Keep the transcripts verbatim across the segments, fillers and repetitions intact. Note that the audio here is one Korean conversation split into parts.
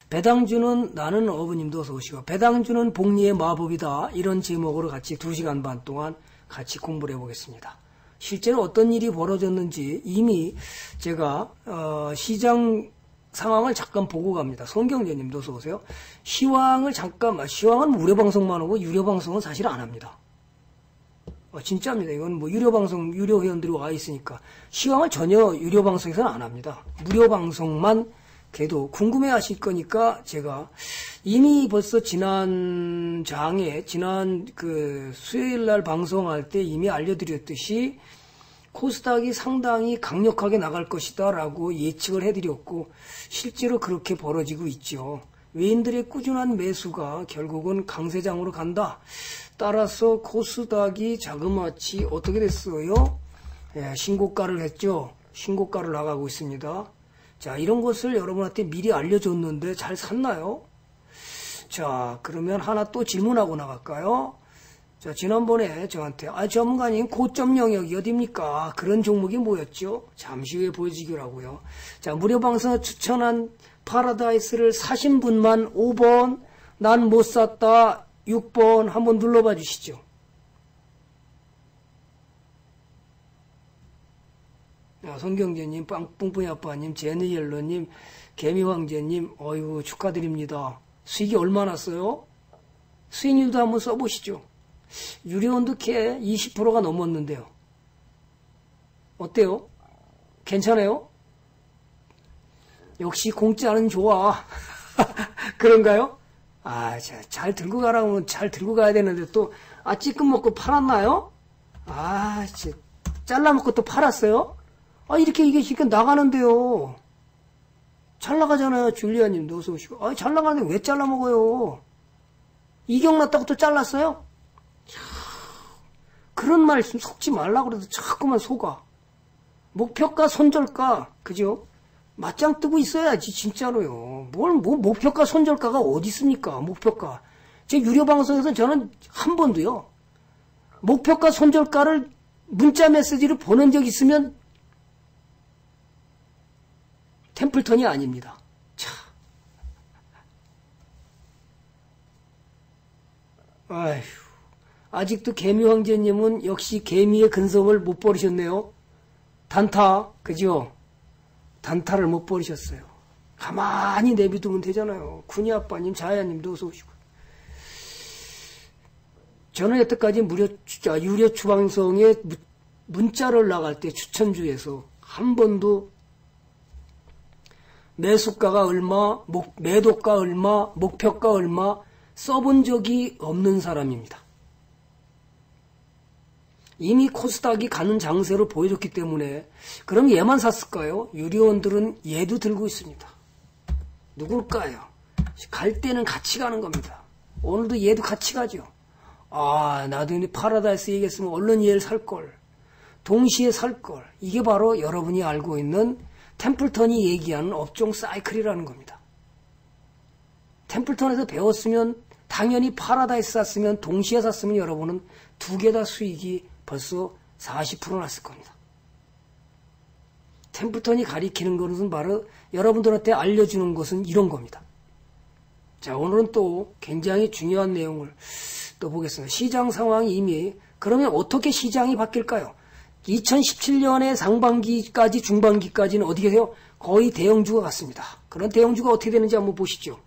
배당주는 나는 어부님도 어서 오시고 배당주는 복리의 마법이다. 이런 제목으로 같이 두 시간 반 동안 같이 공부를 해보겠습니다. 실제로 어떤 일이 벌어졌는지 이미 제가 어, 시장 상황을 잠깐 보고 갑니다. 손경재님도 어서 오세요. 시황을 잠깐, 시황은 무료방송만 하고 유료방송은 사실 안 합니다. 어, 진짜입니다. 이건 뭐 유료방송, 유료 회원들이 와 있으니까. 시황을 전혀 유료방송에서는 안 합니다. 무료방송만 그래도 궁금해 하실 거니까 제가 이미 벌써 지난 장에, 지난 그 수요일 날 방송할 때 이미 알려드렸듯이 코스닥이 상당히 강력하게 나갈 것이다 라고 예측을 해드렸고 실제로 그렇게 벌어지고 있죠. 외인들의 꾸준한 매수가 결국은 강세장으로 간다. 따라서 코스닥이 자그마치 어떻게 됐어요? 예, 신고가를 했죠. 신고가를 나가고 있습니다. 자, 이런 것을 여러분한테 미리 알려줬는데 잘 샀나요? 자, 그러면 하나 또 질문하고 나갈까요? 자, 지난번에 저한테, 아, 전문가님, 고점 영역이 어딥니까? 그런 종목이 뭐였죠? 잠시 후에 보여주기로 하고요. 자, 무료방송에 추천한 파라다이스를 사신 분만 오 번, 난 못 샀다, 육 번 한번 눌러봐 주시죠. 자, 손경재님, 뿡뿡이 아빠님, 제니옐러님, 개미황제님, 어이구, 축하드립니다. 수익이 얼마 났어요? 수익률도 한번 써보시죠. 유료원도 캐 이십 퍼센트가 넘었는데요. 어때요? 괜찮아요? 역시 공짜는 좋아. 그런가요? 아, 자, 잘 들고 가라고 하면 잘 들고 가야 되는데 또, 아, 찌끔 먹고 팔았나요? 아, 진짜, 잘라먹고 또 팔았어요? 아, 이렇게 이게 지금 나가는데요. 잘 나가잖아요. 줄리아님도 어서 오시고. 아, 잘 나가는데 왜 잘라먹어요? 이격 났다고 또 잘랐어요? 그런 말씀 속지 말라고 그래도 자꾸만 속아. 목표가 손절가, 그죠? 맞짱 뜨고 있어야지, 진짜로요. 뭘, 뭐, 목표가 손절가가 어디 있습니까? 목표가. 제 유료방송에서 저는 한 번도요, 목표가 손절가를 문자 메시지를 보낸 적 있으면 템플턴이 아닙니다. 차. 아휴. 아직도 개미 황제님은 역시 개미의 근성을 못 버리셨네요. 단타, 그죠? 단타를 못 버리셨어요. 가만히 내비두면 되잖아요. 군이 아빠님, 자야님도 어서 오시고. 저는 여태까지 무료, 유료 추방성에 문자를 나갈 때 추천주에서 한 번도 매수가가 얼마, 목, 매도가 얼마, 목표가 얼마 써본 적이 없는 사람입니다. 이미 코스닥이 가는 장세로 보여줬기 때문에 그럼 얘만 샀을까요? 유료원들은 얘도 들고 있습니다. 누굴까요? 갈 때는 같이 가는 겁니다. 오늘도 얘도 같이 가죠. 아, 나도 파라다이스 얘기했으면 얼른 얘를 살걸. 동시에 살걸. 이게 바로 여러분이 알고 있는 템플턴이 얘기하는 업종 사이클이라는 겁니다. 템플턴에서 배웠으면 당연히 파라다이스 샀으면 동시에 샀으면 여러분은 두 개 다 수익이 벌써 사십 퍼센트 났을 겁니다. 템플턴이 가리키는 것은 바로 여러분들한테 알려주는 것은 이런 겁니다. 자, 오늘은 또 굉장히 중요한 내용을 또 보겠습니다. 시장 상황이 이미, 그러면 어떻게 시장이 바뀔까요? 이천십칠 년의 상반기까지 중반기까지는 어떻게 돼요? 거의 대형주가 같습니다. 그런 대형주가 어떻게 되는지 한번 보시죠.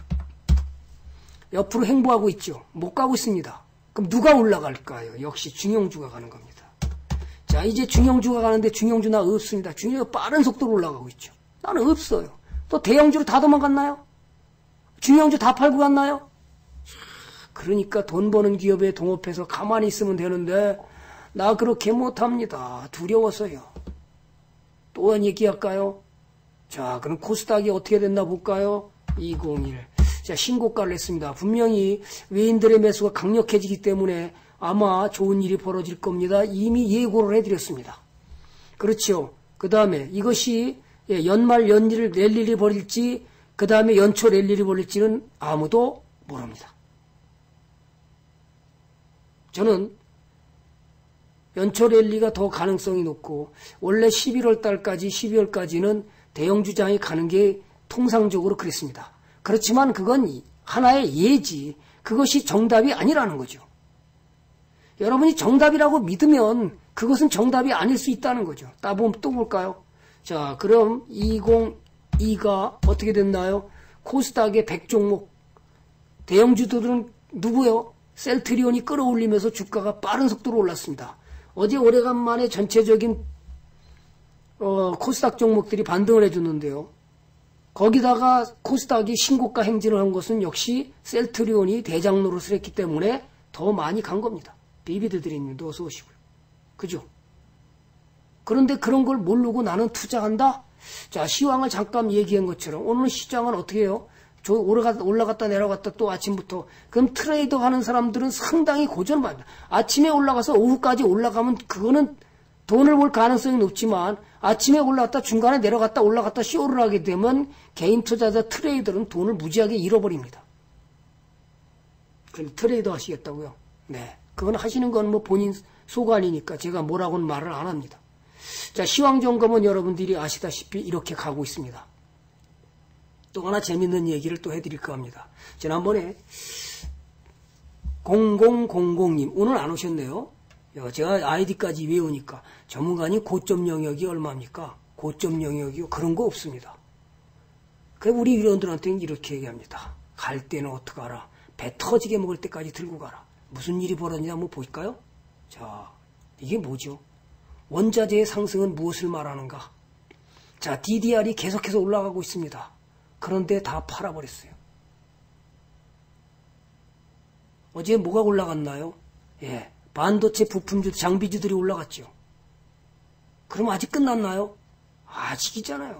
옆으로 행보하고 있죠. 못 가고 있습니다. 그럼 누가 올라갈까요? 역시 중형주가 가는 겁니다. 자, 이제 중형주가 가는데 중형주 나 없습니다. 중형주가 빠른 속도로 올라가고 있죠. 나는 없어요. 또 대형주로 다 도망갔나요? 중형주 다 팔고 갔나요? 그러니까 돈 버는 기업에 동업해서 가만히 있으면 되는데 나 그렇게 못합니다. 두려워서요. 또 얘기할까요? 자, 그럼 코스닥이 어떻게 됐나 볼까요? 이천일. 자, 신고가를 했습니다. 분명히 외인들의 매수가 강력해지기 때문에 아마 좋은 일이 벌어질 겁니다. 이미 예고를 해드렸습니다. 그렇죠. 그 다음에 이것이 연말 연일 랠리를 벌일지 그 다음에 연초 랠리를 벌일지는 아무도 모릅니다. 저는 연초 랠리가 더 가능성이 높고 원래 십일월 달까지 십이월까지는 대형주장이 가는 게 통상적으로 그랬습니다. 그렇지만 그건 하나의 예지. 그것이 정답이 아니라는 거죠. 여러분이 정답이라고 믿으면 그것은 정답이 아닐 수 있다는 거죠. 따보면 또 볼까요? 자, 그럼 이천이십이가 어떻게 됐나요? 코스닥의 백 종목. 대형주들은 누구요? 셀트리온이 끌어올리면서 주가가 빠른 속도로 올랐습니다. 어제 오래간만에 전체적인 어, 코스닥 종목들이 반등을 해줬는데요. 거기다가 코스닥이 신고가 행진을 한 것은 역시 셀트리온이 대장 노릇을 했기 때문에 더 많이 간 겁니다. 비비드드림님도 어서 오시고요. 그죠? 그런데 그런 걸 모르고 나는 투자한다? 자, 시황을 잠깐 얘기한 것처럼 오늘 시장은 어떻게 해요? 저 올라갔다, 올라갔다 내려갔다 또 아침부터. 그럼 트레이더 하는 사람들은 상당히 고전을 받는다. 아침에 올라가서 오후까지 올라가면 그거는 돈을 벌 가능성이 높지만 아침에 올라갔다 중간에 내려갔다 올라갔다 쇼를 하게 되면 개인 투자자 트레이더는 돈을 무지하게 잃어버립니다. 그럼 트레이더 하시겠다고요? 네. 그건 하시는 건 뭐 본인 소관이니까 제가 뭐라고는 말을 안 합니다. 자, 시황점검은 여러분들이 아시다시피 이렇게 가고 있습니다. 또 하나 재밌는 얘기를 또 해드릴까 합니다. 지난번에 공공공공님 오늘 안 오셨네요. 제가 아이디까지 외우니까 전문가님 고점 영역이 얼마입니까? 고점 영역이요? 그런 거 없습니다. 그 우리 위원들한테는 이렇게 얘기합니다. 갈 때는 어떡하라. 배 터지게 먹을 때까지 들고 가라. 무슨 일이 벌어지냐 한번 볼까요? 자, 이게 뭐죠? 원자재의 상승은 무엇을 말하는가? 자, 디디알이 계속해서 올라가고 있습니다. 그런데 다 팔아버렸어요. 어제 뭐가 올라갔나요? 예, 반도체 부품주, 장비주들이 올라갔죠. 그럼 아직 끝났나요? 아직이잖아요.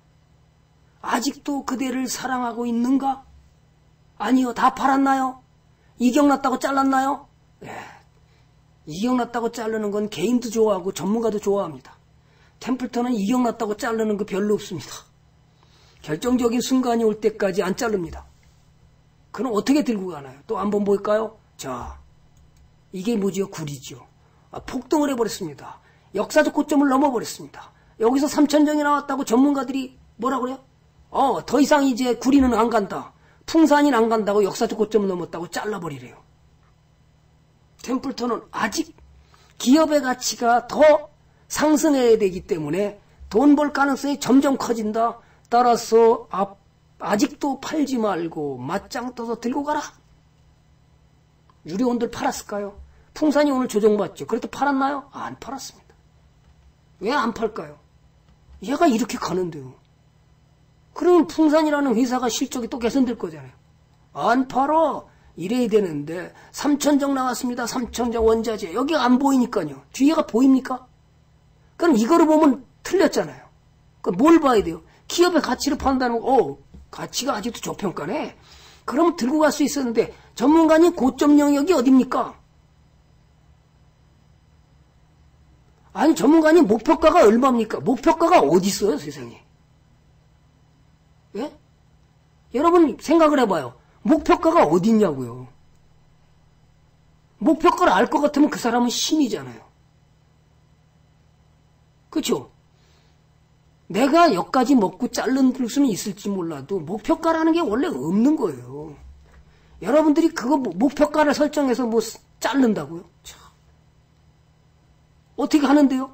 아직도 그대를 사랑하고 있는가? 아니요, 다 팔았나요? 이격났다고 잘랐나요? 예, 이격났다고 자르는 건 개인도 좋아하고 전문가도 좋아합니다. 템플턴은 이격났다고 자르는 거 별로 없습니다. 결정적인 순간이 올 때까지 안 자릅니다. 그럼 어떻게 들고 가나요? 또 한번 볼까요? 자, 이게 뭐지요? 구리죠. 아, 폭등을 해버렸습니다. 역사적 고점을 넘어버렸습니다. 여기서 삼천정이 나왔다고 전문가들이 뭐라 그래요? 어, 더 이상 이제 구리는 안 간다. 풍산이 안 간다고 역사적 고점을 넘었다고 잘라버리래요. 템플턴은 아직 기업의 가치가 더 상승해야 되기 때문에 돈 벌 가능성이 점점 커진다. 따라서 아, 아직도 팔지 말고 맞짱 떠서 들고 가라. 유리온들 팔았을까요? 풍산이 오늘 조정받죠. 그래도 팔았나요? 안 팔았습니다. 왜 안 팔까요? 얘가 이렇게 가는데요. 그러면 풍산이라는 회사가 실적이 또 개선될 거잖아요. 안 팔아. 이래야 되는데 삼천정 나왔습니다. 삼천정 원자재. 여기가 안 보이니까요. 뒤에가 보입니까? 그럼 이거를 보면 틀렸잖아요. 그럼 뭘 봐야 돼요? 기업의 가치를 판단하는 거, 어, 가치가 아직도 저평가네. 그럼 들고 갈 수 있었는데 전문가님 고점 영역이 어딥니까? 아니 전문가님 목표가가 얼마입니까? 목표가가 어디 있어요 세상에? 예? 여러분 생각을 해봐요. 목표가가 어디 있냐고요. 목표가를 알 것 같으면 그 사람은 신이잖아요. 그렇죠? 내가 여기까지 먹고 자른 수는 있을지 몰라도 목표가라는 게 원래 없는 거예요. 여러분들이 그거 목표가를 설정해서 뭐 자른다고요? 참. 어떻게 하는데요?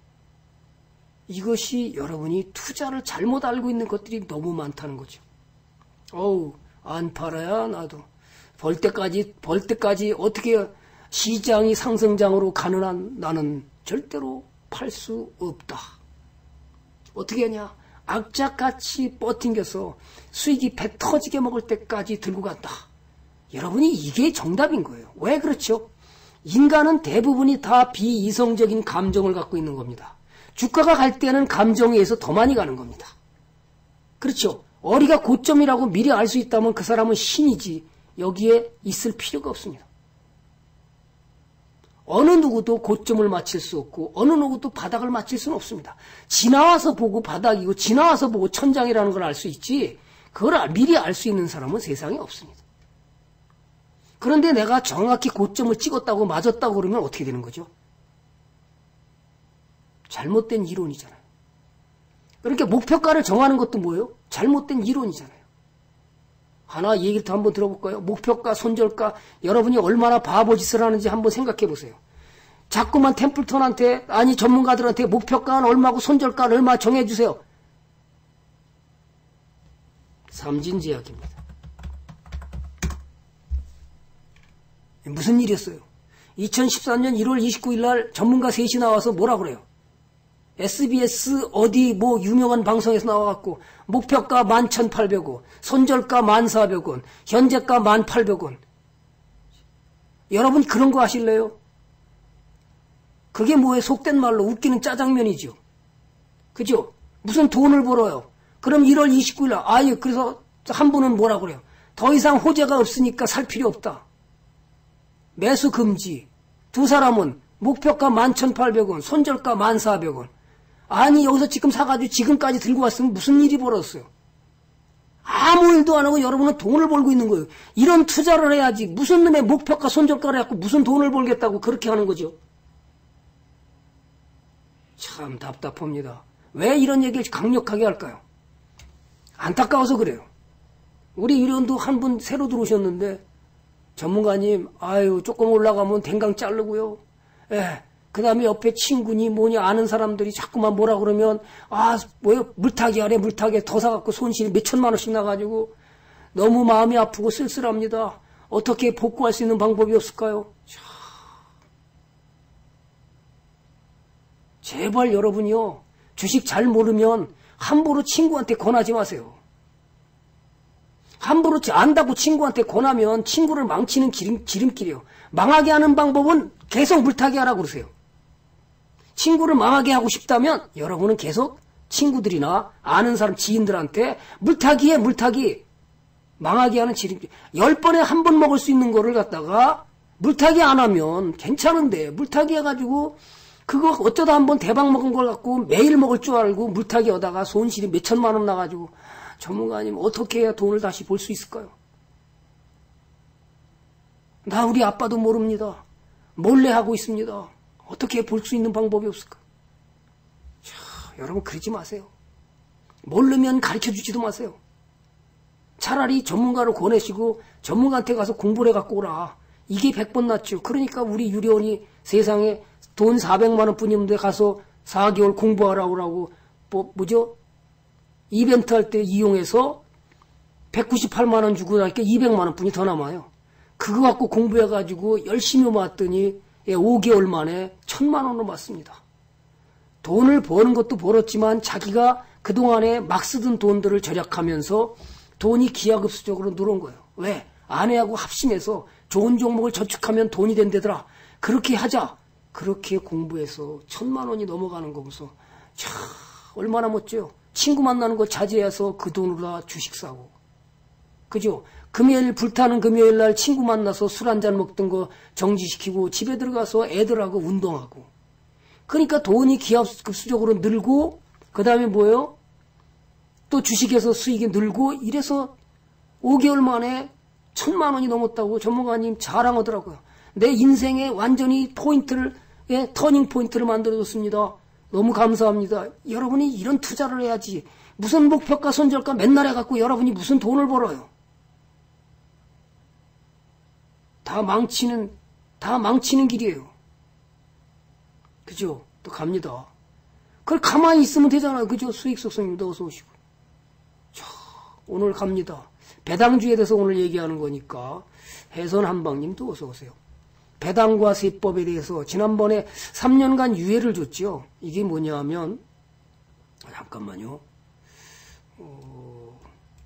이것이 여러분이 투자를 잘못 알고 있는 것들이 너무 많다는 거죠. 어우, 안 팔아야 나도. 벌 때까지, 벌 때까지 어떻게 시장이 상승장으로 가는 한 나는 절대로 팔 수 없다. 어떻게 하냐? 악착같이 버팅겨서 수익이 배 터지게 먹을 때까지 들고 간다. 여러분이 이게 정답인 거예요. 왜 그렇죠? 인간은 대부분이 다 비이성적인 감정을 갖고 있는 겁니다. 주가가 갈 때는 감정에 의해서 더 많이 가는 겁니다. 그렇죠? 어리가 고점이라고 미리 알 수 있다면 그 사람은 신이지 여기에 있을 필요가 없습니다. 어느 누구도 고점을 맞힐 수 없고 어느 누구도 바닥을 맞힐 수는 없습니다. 지나와서 보고 바닥이고 지나와서 보고 천장이라는 걸 알 수 있지 그걸 미리 알 수 있는 사람은 세상에 없습니다. 그런데 내가 정확히 고점을 찍었다고 맞았다고 그러면 어떻게 되는 거죠? 잘못된 이론이잖아요. 그러니까 목표가를 정하는 것도 뭐예요? 잘못된 이론이잖아요. 하나 얘기를 더 한번 들어볼까요? 목표가, 손절가, 여러분이 얼마나 바보짓을 하는지 한번 생각해 보세요. 자꾸만 템플턴한테, 아니 전문가들한테 목표가는 얼마고 손절가는 얼마 정해주세요. 삼진제약입니다. 무슨 일이었어요? 이천십사 년 일월 이십구일 날 전문가 셋이 나와서 뭐라 그래요? 에스비에스 어디 뭐 유명한 방송에서 나와갖고 목표가 만 천팔백 원, 손절가 만 사백 원, 현재가 만 팔백 원. 여러분 그런 거 하실래요? 그게 뭐예요? 속된 말로 웃기는 짜장면이죠. 그죠? 무슨 돈을 벌어요? 그럼 일월 이십구일 날 아유 그래서 한 분은 뭐라 그래요? 더 이상 호재가 없으니까 살 필요 없다. 매수 금지. 두 사람은 목표가 만 천팔백 원, 손절가 만 사백 원. 아니 여기서 지금 사가지고 지금까지 들고 왔으면 무슨 일이 벌었어요? 아무 일도 안 하고 여러분은 돈을 벌고 있는 거예요. 이런 투자를 해야지. 무슨 놈의 목표가 손절가를 해갖고 무슨 돈을 벌겠다고 그렇게 하는 거죠. 참 답답합니다. 왜 이런 얘기를 강력하게 할까요? 안타까워서 그래요. 우리 유련도 한 분 새로 들어오셨는데 전문가님 아유 조금 올라가면 댕강 자르고요. 예. 그 다음에 옆에 친구니 뭐니 아는 사람들이 자꾸만 뭐라 그러면 아 뭐요 물타기 하래 물타기 더 사갖고 손실이 몇 천만 원씩 나가지고 너무 마음이 아프고 쓸쓸합니다. 어떻게 복구할 수 있는 방법이 없을까요? 자, 제발 여러분이요 주식 잘 모르면 함부로 친구한테 권하지 마세요. 함부로 안다고 친구한테 권하면 친구를 망치는 기름, 지름길이에요. 망하게 하는 방법은 계속 물타기 하라고 그러세요. 친구를 망하게 하고 싶다면 여러분은 계속 친구들이나 아는 사람 지인들한테 물타기에 물타기 망하게 하는 지름길. 열 번에 한 번 먹을 수 있는 거를 갖다가 물타기 안 하면 괜찮은데 물타기 해가지고 그거 어쩌다 한번 대박 먹은 걸 갖고 매일 먹을 줄 알고 물타기 하다가 손실이 몇 천만 원 나가지고 전문가님 어떻게 해야 돈을 다시 벌 수 있을까요? 나 우리 아빠도 모릅니다. 몰래 하고 있습니다. 어떻게 볼 수 있는 방법이 없을까? 자, 여러분 그러지 마세요. 모르면 가르쳐주지도 마세요. 차라리 전문가를 권해시고 전문가한테 가서 공부를 해갖고 오라. 이게 백 번 낫죠. 그러니까 우리 유료원이 세상에 돈 사백만 원 뿐인데 가서 사 개월 공부하라고 라고 뭐, 뭐죠? 이벤트 할 때 이용해서 백구십팔만 원 주고 나니까 이백만 원 뿐이 더 남아요. 그거 갖고 공부해가지고 열심히 모았더니 오 개월 만에 천만 원으로 맞습니다. 돈을 버는 것도 벌었지만 자기가 그동안에 막 쓰던 돈들을 절약하면서 돈이 기하급수적으로 늘어온 거예요. 왜? 아내하고 합심해서 좋은 종목을 저축하면 돈이 된대더라. 그렇게 하자. 그렇게 공부해서 천만 원이 넘어가는 거 보면서 참 얼마나 멋져요. 친구 만나는 거 자제해서 그 돈으로 다 주식 사고. 그죠? 금요일 불타는 금요일 날 친구 만나서 술 한잔 먹던 거 정지시키고 집에 들어가서 애들하고 운동하고. 그러니까 돈이 기하급수적으로 늘고 그 다음에 뭐예요? 또 주식에서 수익이 늘고 이래서 오 개월 만에 천만 원이 넘었다고 전문가님 자랑하더라고요. 내 인생에 완전히 포인트를 예, 터닝 포인트를 만들어줬습니다. 너무 감사합니다. 여러분이 이런 투자를 해야지. 무슨 목표가 손절가 맨날 해갖고 여러분이 무슨 돈을 벌어요. 다 망치는 다 망치는 길이에요. 그죠? 또 갑니다. 그걸 가만히 있으면 되잖아요. 그죠? 수익 속성님도 어서 오시고. 자, 오늘 갑니다. 배당주에 대해서 오늘 얘기하는 거니까 해선 한방님도 어서 오세요. 배당과 세법에 대해서 지난번에 삼 년간 유예를 줬죠. 이게 뭐냐 하면 잠깐만요. 어...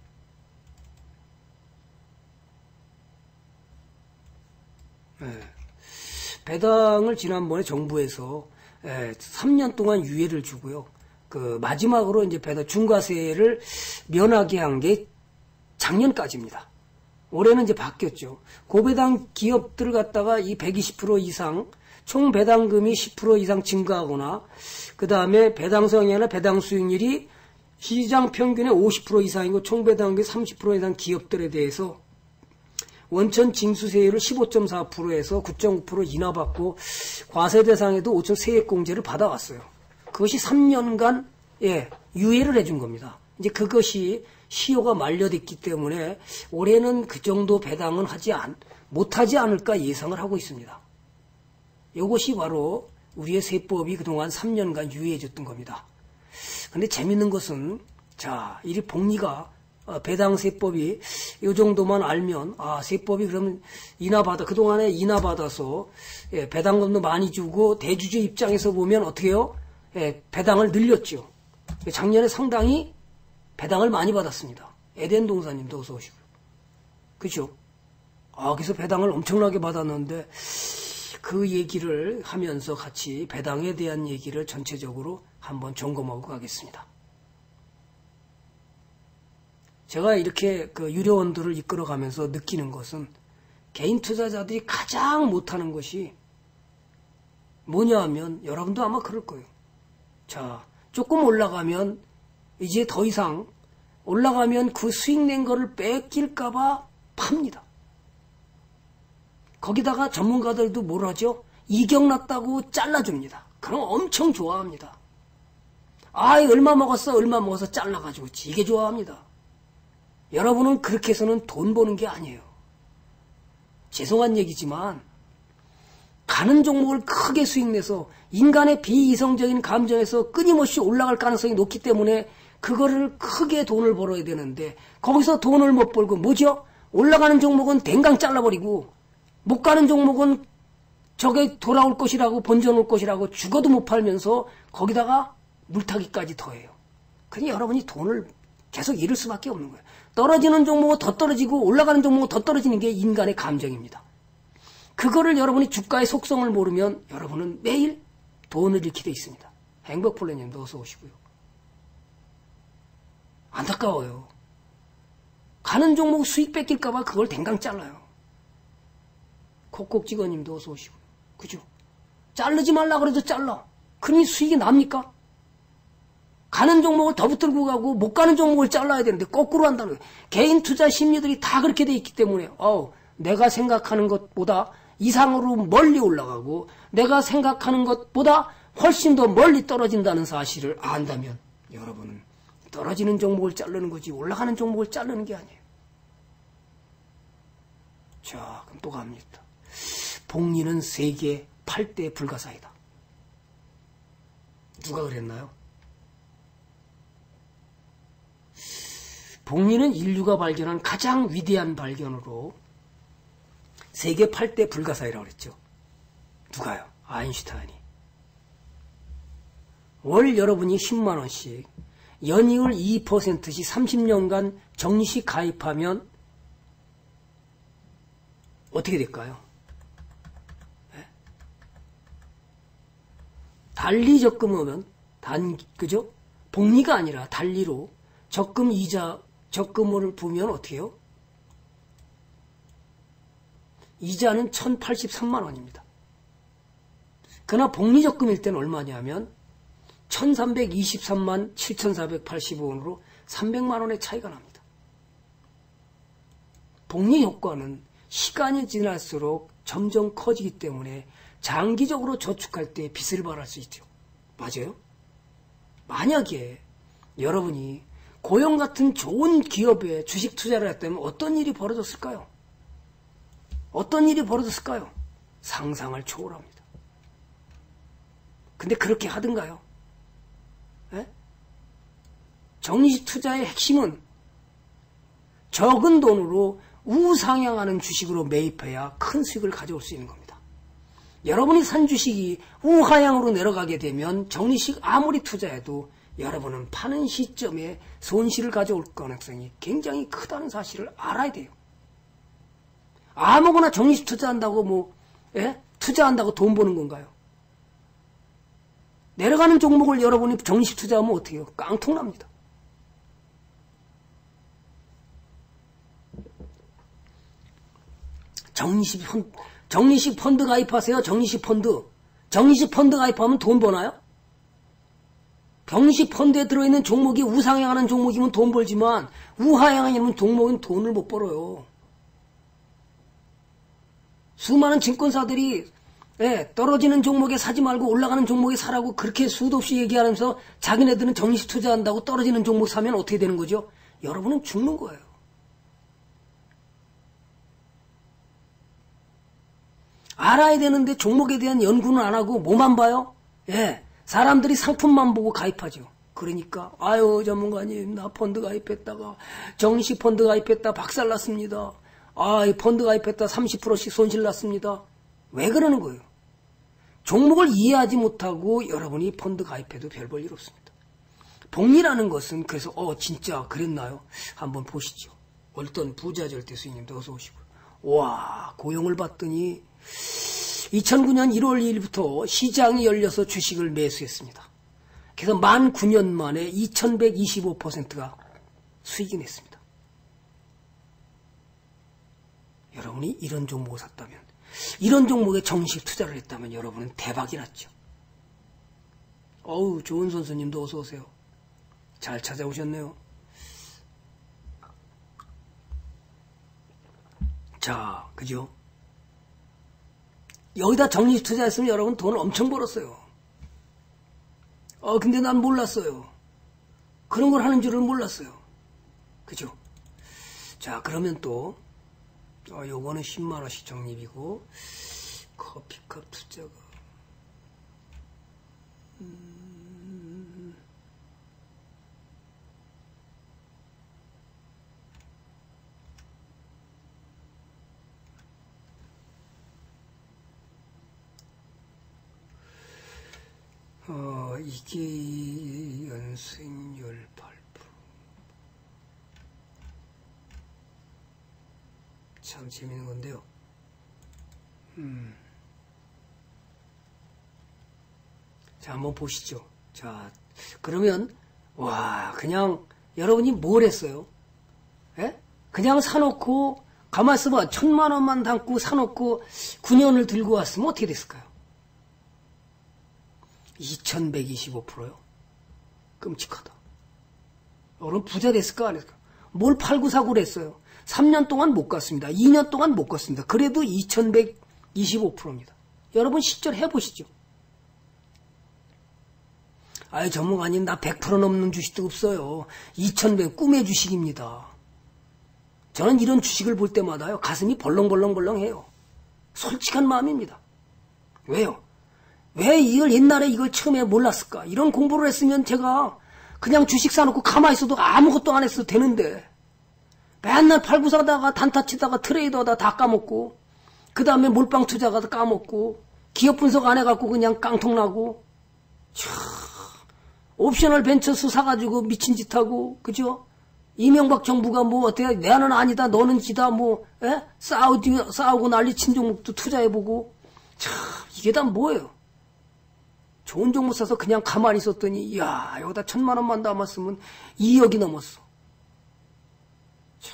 네. 배당을 지난번에 정부에서 예, 삼 년 동안 유예를 주고요. 그 마지막으로 이제 배당 중과세를 면하게 한 게 작년까지입니다. 올해는 이제 바뀌었죠. 고배당 기업들을 갖다가 이 백이십 퍼센트 이상 총 배당금이 십 퍼센트 이상 증가하거나 그 다음에 배당 성향이나 배당 수익률이 시장 평균의 오십 퍼센트 이상이고 총 배당금이 삼십 퍼센트 이상 기업들에 대해서 원천 징수세율을 십오 점 사 퍼센트에서 구 점 구 퍼센트 인하받고 과세 대상에도 오천 세액공제를 받아왔어요. 그것이 삼 년간 예, 유예를 해준 겁니다. 이제 그것이 시효가 만료됐기 때문에 올해는 그 정도 배당은 하지 않, 못하지 않을까 예상을 하고 있습니다. 이것이 바로 우리의 세법이 그동안 삼 년간 유예해줬던 겁니다. 근데 재밌는 것은, 자, 이 복리가 배당 세법이 이 정도만 알면, 아, 세법이 그러면 인하받아, 그동안에 인하받아서, 예, 배당금도 많이 주고, 대주주 입장에서 보면 어떻게 해요? 예, 배당을 늘렸죠. 작년에 상당히 배당을 많이 받았습니다. 에덴 동사님도 어서 오시고요. 그죠? 아, 그래서 배당을 엄청나게 받았는데, 그 얘기를 하면서 같이 배당에 대한 얘기를 전체적으로 한번 점검하고 가겠습니다. 제가 이렇게 그 유료원들을 이끌어가면서 느끼는 것은 개인 투자자들이 가장 못하는 것이 뭐냐 하면 여러분도 아마 그럴 거예요. 자, 조금 올라가면 이제 더 이상 올라가면 그 수익 낸 거를 뺏길까봐 팝니다. 거기다가 전문가들도 뭘 하죠? 이격 났다고 잘라줍니다. 그럼 엄청 좋아합니다. 아이, 얼마 먹었어, 얼마 먹어서 잘라가지고 되게 좋아합니다. 여러분은 그렇게 해서는 돈 버는 게 아니에요. 죄송한 얘기지만 가는 종목을 크게 수익 내서 인간의 비이성적인 감정에서 끊임없이 올라갈 가능성이 높기 때문에 그거를 크게 돈을 벌어야 되는데 거기서 돈을 못 벌고 뭐죠? 올라가는 종목은 댕강 잘라버리고 못 가는 종목은 저게 돌아올 것이라고 번져놓을 것이라고 죽어도 못 팔면서 거기다가 물타기까지 더해요. 그러니 여러분이 돈을 계속 잃을 수밖에 없는 거예요. 떨어지는 종목은 더 떨어지고 올라가는 종목은 더 떨어지는 게 인간의 감정입니다. 그거를 여러분이 주가의 속성을 모르면 여러분은 매일 돈을 잃게 돼 있습니다. 행복플래님도 어서 오시고요. 안타까워요. 가는 종목 수익 뺏길까봐 그걸 댕강 잘라요. 콕콕직원님도 어서 오시고요. 그죠? 자르지 말라 그래도 잘라. 그러니 수익이 납니까? 가는 종목을 더 붙들고 가고 못 가는 종목을 잘라야 되는데 거꾸로 한다는 거예요. 개인 투자 심리들이 다 그렇게 돼 있기 때문에 어우, 내가 생각하는 것보다 이상으로 멀리 올라가고 내가 생각하는 것보다 훨씬 더 멀리 떨어진다는 사실을 안다면 여러분은 떨어지는 종목을 자르는 거지 올라가는 종목을 자르는 게 아니에요. 자, 그럼 또 갑니다. 복리는 세계 팔 대 불가사이다. 누가 그랬나요? 복리는 인류가 발견한 가장 위대한 발견으로 세계 팔 대 불가사의라고 그랬죠. 누가요? 아인슈타인이. 월 여러분이 십만 원씩 연이율 이 퍼센트씩 삼십 년간 정리식 가입하면 어떻게 될까요? 네? 달리 적금하면 단 그죠? 복리가 아니라 달리로 적금 이자 적금을 부면 어떻게 해요? 이자는 천팔십삼만 원입니다. 그러나 복리적금일 때는 얼마냐면 천삼백이십삼만 칠천사백팔십오 원으로 삼백만 원의 차이가 납니다. 복리 효과는 시간이 지날수록 점점 커지기 때문에 장기적으로 저축할 때 빚을 발할 수 있죠. 맞아요? 만약에 여러분이 고용 같은 좋은 기업에 주식 투자를 했다면 어떤 일이 벌어졌을까요? 어떤 일이 벌어졌을까요? 상상을 초월합니다. 근데 그렇게 하던가요? 에? 정리식 투자의 핵심은 적은 돈으로 우상향하는 주식으로 매입해야 큰 수익을 가져올 수 있는 겁니다. 여러분이 산 주식이 우하향으로 내려가게 되면 정리식 아무리 투자해도 여러분은 파는 시점에 손실을 가져올 가능성이 굉장히 크다는 사실을 알아야 돼요. 아무거나 정리식 투자한다고 뭐 예? 투자한다고 돈 버는 건가요? 내려가는 종목을 여러분이 정리식 투자하면 어떻게 해요? 깡통납니다. 정리식 펀드, 정리식 펀드 가입하세요. 정리식 펀드. 정리식 펀드 가입하면 돈 버나요? 정리식 펀드에 들어있는 종목이 우상향하는 종목이면 돈 벌지만 우하향하는 종목은 돈을 못 벌어요. 수많은 증권사들이 예, 떨어지는 종목에 사지 말고 올라가는 종목에 사라고 그렇게 수도 없이 얘기하면서 자기네들은 정리식 투자한다고 떨어지는 종목 사면 어떻게 되는 거죠? 여러분은 죽는 거예요. 알아야 되는데 종목에 대한 연구는 안 하고 뭐만 봐요? 예, 사람들이 상품만 보고 가입하죠. 그러니까 아유 전문가님 나 펀드 가입했다가 정시 펀드 가입했다 박살났습니다. 아, 이 펀드 가입했다 삼십 퍼센트씩 손실났습니다. 왜 그러는 거예요? 종목을 이해하지 못하고 여러분이 펀드 가입해도 별 볼 일 없습니다. 복리라는 것은 그래서 어 진짜 그랬나요? 한번 보시죠. 어떤 부자절대 수익님도 어서 오시고요. 와, 고용을 봤더니 이천구 년 일월 이일부터 시장이 열려서 주식을 매수했습니다. 그래서 만 구 년 만에 이천백이십오 퍼센트가 수익이 냈습니다. 여러분이 이런 종목을 샀다면, 이런 종목에 정식 투자를 했다면 여러분은 대박이 났죠. 어우, 좋은 선수님도 어서 오세요. 잘 찾아오셨네요. 자, 그죠? 여기다 정식 투자했으면 여러분 돈을 엄청 벌었어요. 어, 근데 난 몰랐어요. 그런 걸 하는 줄은 몰랐어요. 그죠? 자, 그러면 또, 어, 요거는 십만 원씩 적립이고, 커피컵 투자가, 음, 어, 이게 연수익률 팔 퍼센트. 참 재밌는 건데요. 음. 자, 한번 보시죠. 자, 그러면, 와, 그냥, 여러분이 뭘 했어요? 예? 그냥 사놓고, 가만 있어봐. 천만 원만 담고 사놓고 구 년을 들고 왔으면 어떻게 됐을까요? 이천백이십오 퍼센트요? 끔찍하다. 여러분 부자 됐을까 안 했을까? 뭘 팔고 사고를 했어요? 삼 년 동안 못 갔습니다. 이 년 동안 못 갔습니다. 그래도 이천백이십오 퍼센트입니다. 여러분 실제로 해보시죠. 아유 전문가님 나 백 퍼센트 넘는 주식도 없어요. 이천백 꿈의 주식입니다. 저는 이런 주식을 볼 때마다요 가슴이 벌렁벌렁벌렁해요. 솔직한 마음입니다. 왜요? 왜 이걸 옛날에 이걸 처음에 몰랐을까? 이런 공부를 했으면 제가 그냥 주식 사놓고 가만히 있어도 아무것도 안 했어도 되는데 맨날 팔고 사다가 단타 치다가 트레이더다 다 까먹고 그 다음에 몰빵 투자가 까먹고 기업 분석 안 해갖고 그냥 깡통나고 참 옵셔널 벤처스 사가지고 미친 짓 하고 그죠? 이명박 정부가 뭐 어떻게 내는 아니다 너는 지다 뭐 에? 싸우고, 싸우고 난리 친 종목도 투자해보고 참 이게 다 뭐예요? 좋은 종목 사서 그냥 가만히 있었더니 이야 여기다 천만 원만 담았으면 이억이 넘었어. 참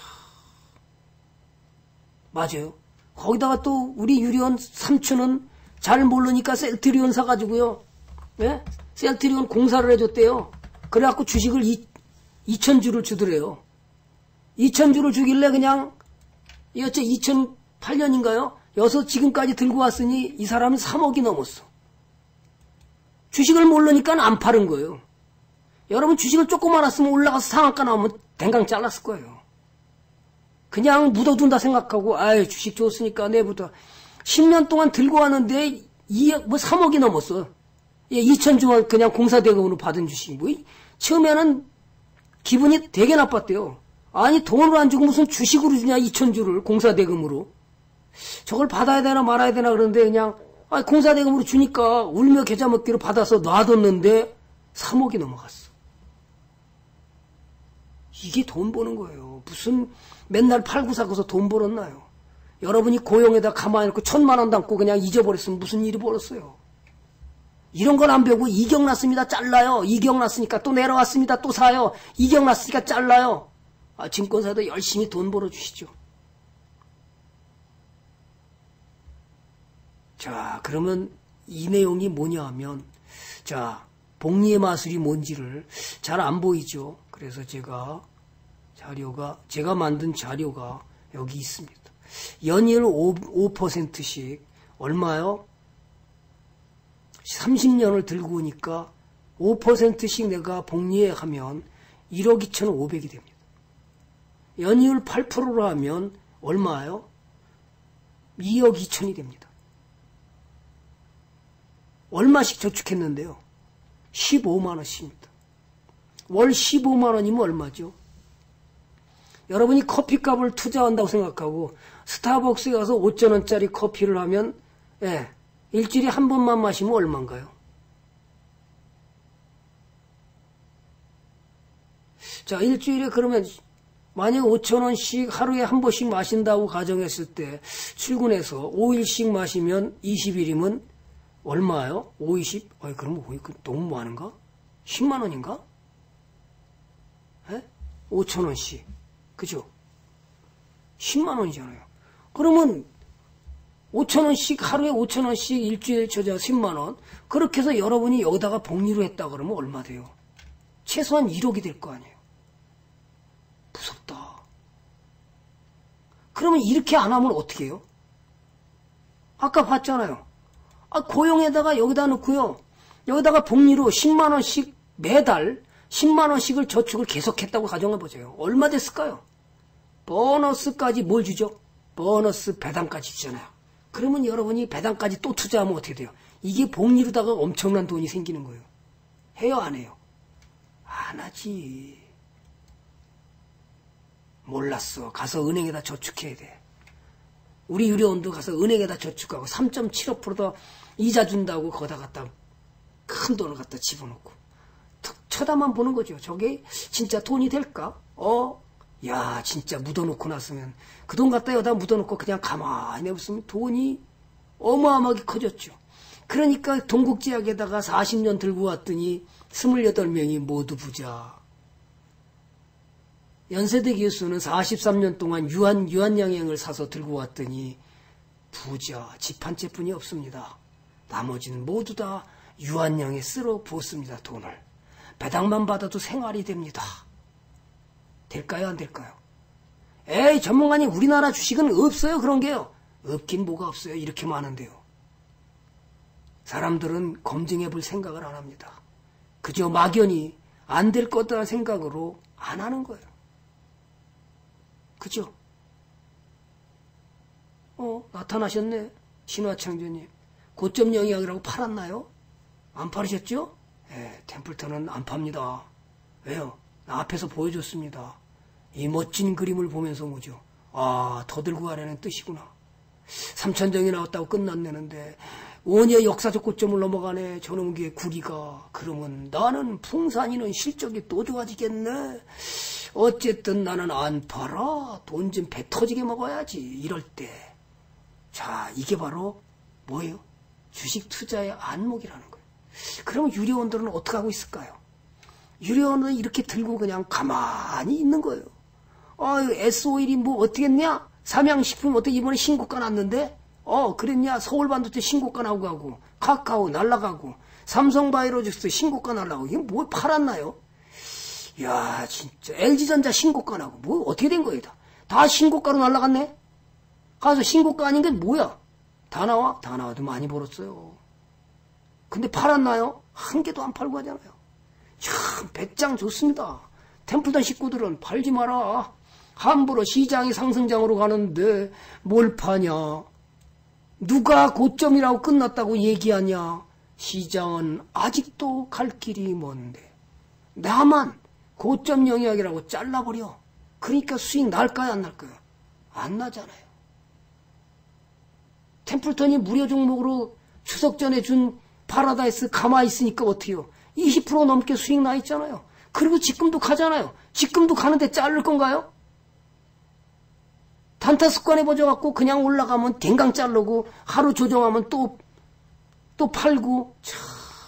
맞아요. 거기다가 또 우리 유리원 삼촌은 잘 모르니까 셀트리온 사가지고요. 예? 셀트리온 공사를 해줬대요. 그래갖고 주식을 이, 이천 주를 주더래요. 이천 주를 주길래 그냥 여째 이천팔 년인가요? 여서 지금까지 들고 왔으니 이 사람은 삼억이 넘었어. 주식을 모르니까 안 파는 거예요. 여러분 주식을 조금 알았으면 올라가서 상한가 나오면 댕강 잘랐을 거예요. 그냥 묻어둔다 생각하고 아유 주식 좋으니까 내부터 십 년 동안 들고 왔는데 이억 뭐 삼억이 넘었어. 예, 이천 주만 그냥 공사대금으로 받은 주식. 뭐 처음에는 기분이 되게 나빴대요. 아니 돈을 안 주고 무슨 주식으로 주냐 이천 주를 공사대금으로. 저걸 받아야 되나 말아야 되나 그러는데 그냥 아, 공사대금으로 주니까 울며 겨자 먹기로 받아서 놔뒀는데 삼억이 넘어갔어. 이게 돈 버는 거예요. 무슨 맨날 팔고 사고서 돈 벌었나요? 여러분이 고용에다 가만히 놓고 천만 원 담고 그냥 잊어버렸으면 무슨 일이 벌었어요? 이런 건 안 배우고 이격 났습니다. 잘라요. 이격 났으니까 또 내려왔습니다. 또 사요. 이격 났으니까 잘라요. 아, 증권사도 열심히 돈 벌어주시죠. 자, 그러면 이 내용이 뭐냐 하면, 자, 복리의 마술이 뭔지를 잘 안 보이죠. 그래서 제가 자료가, 제가 만든 자료가 여기 있습니다. 연일 오 퍼센트씩 얼마요? 삼십 년을 들고 오니까 오 퍼센트씩 내가 복리에 하면 일억 이천오백이 됩니다. 연이율 팔 퍼센트로 하면 얼마예요? 이억 이천이 됩니다. 얼마씩 저축했는데요? 십오만 원씩입니다. 월 십오만 원이면 얼마죠? 여러분이 커피값을 투자한다고 생각하고 스타벅스에 가서 오천 원짜리 커피를 하면 예, 일주일에 한 번만 마시면 얼마인가요? 자, 일주일에 그러면 만약 오천 원씩 하루에 한 번씩 마신다고 가정했을 때 출근해서 오 일씩 마시면 이십 일이면 얼마예요? 오, 이십? 아이, 그럼 너무 많은가? 십만 원인가? 예? 오천 원씩. 그죠? 십만 원이잖아요. 그러면 오천 원씩, 하루에 오천 원씩 일주일에 저자 십만 원. 그렇게 해서 여러분이 여기다가 복리로 했다 그러면 얼마 돼요? 최소한 일억이 될 거 아니에요. 무섭다. 그러면 이렇게 안 하면 어떻게 해요? 아까 봤잖아요. 아, 고용에다가 여기다 넣고요. 여기다가 복리로 십만 원씩 매달 십만 원씩을 저축을 계속했다고 가정해보세요. 얼마 됐을까요? 보너스까지 뭘 주죠? 보너스 배당까지 주잖아요. 그러면 여러분이 배당까지 또 투자하면 어떻게 돼요? 이게 복리로다가 엄청난 돈이 생기는 거예요. 해요, 안 해요? 안 하지. 몰랐어. 가서 은행에다 저축해야 돼. 우리 유료원도 가서 은행에다 저축하고 삼 점 칠오 퍼센트 더 이자 준다고 거기다 갖다 큰 돈을 갖다 집어넣고 툭 쳐다만 보는 거죠. 저게 진짜 돈이 될까? 어? 야, 진짜 묻어놓고 났으면 그 돈 갖다 여기다 묻어놓고 그냥 가만히 내버렸으면 돈이 어마어마하게 커졌죠. 그러니까 동국제약에다가 사십 년 들고 왔더니 스물여덟 명이 모두 부자. 연세대 교수는 사십삼 년 동안 유한, 유한양행을 사서 들고 왔더니 부자, 집 한 채뿐이 없습니다. 나머지는 모두 다 유한양에 쓸어 부었습니다, 돈을. 배당만 받아도 생활이 됩니다. 될까요, 안 될까요? 에이, 전문가님, 우리나라 주식은 없어요, 그런 게요. 없긴 뭐가 없어요, 이렇게 많은데요. 사람들은 검증해 볼 생각을 안 합니다. 그저 막연히 안 될 거다라는 생각으로 안 하는 거예요. 그죠? 어, 나타나셨네. 신화창조님. 고점 영향이라고 팔았나요? 안 팔으셨죠? 예, 템플턴은 안 팝니다. 왜요? 나 앞에서 보여줬습니다. 이 멋진 그림을 보면서 뭐죠? 아, 더 들고 가라는 뜻이구나. 삼천정이 나왔다고 끝났네는데 원예 역사적 고점을 넘어가네. 저놈 게 구리가. 그러면 나는 풍산이는 실적이 또 좋아지겠네. 어쨌든 나는 안 팔아. 돈 좀 배 터지게 먹어야지. 이럴 때. 자, 이게 바로 뭐예요? 주식 투자의 안목이라는 거예요. 그러면 유료원들은 어떻게 하고 있을까요? 유료원은 이렇게 들고 그냥 가만히 있는 거예요. 아유, 에스오일이 뭐 어떻겠냐? 삼양식품 어떻게 이번에 신고가 났는데? 어, 그랬냐? 서울반도체 신고가 나오고 가고, 카카오 날라가고, 삼성바이오로직스 신고가 날라가고, 이게 뭐 팔았나요? 야, 진짜 엘지전자 신고가 나고 뭐 어떻게 된 거예요? 다, 다 신고가로 날라갔네. 가서 신고가 아닌 게 뭐야? 다 나와? 다 나와도 많이 벌었어요. 근데 팔았나요? 한 개도 안 팔고 하잖아요. 참 배짱 좋습니다. 템플턴 식구들은 팔지 마라. 함부로 시장이 상승장으로 가는데 뭘 파냐? 누가 고점이라고 끝났다고 얘기하냐? 시장은 아직도 갈 길이 먼데 나만 고점 영역이라고 잘라버려. 그러니까 수익 날까요, 안 날까요? 안 나잖아요. 템플턴이 무료 종목으로 추석 전에 준 파라다이스 가만히 있으니까 어때요? 이십 퍼센트 넘게 수익 나 있잖아요. 그리고 지금도 가잖아요. 지금도 가는데 자를 건가요? 단타 습관에 빠져갖고 그냥 올라가면 댕강 자르고 하루 조정하면 또, 또 팔고. 참.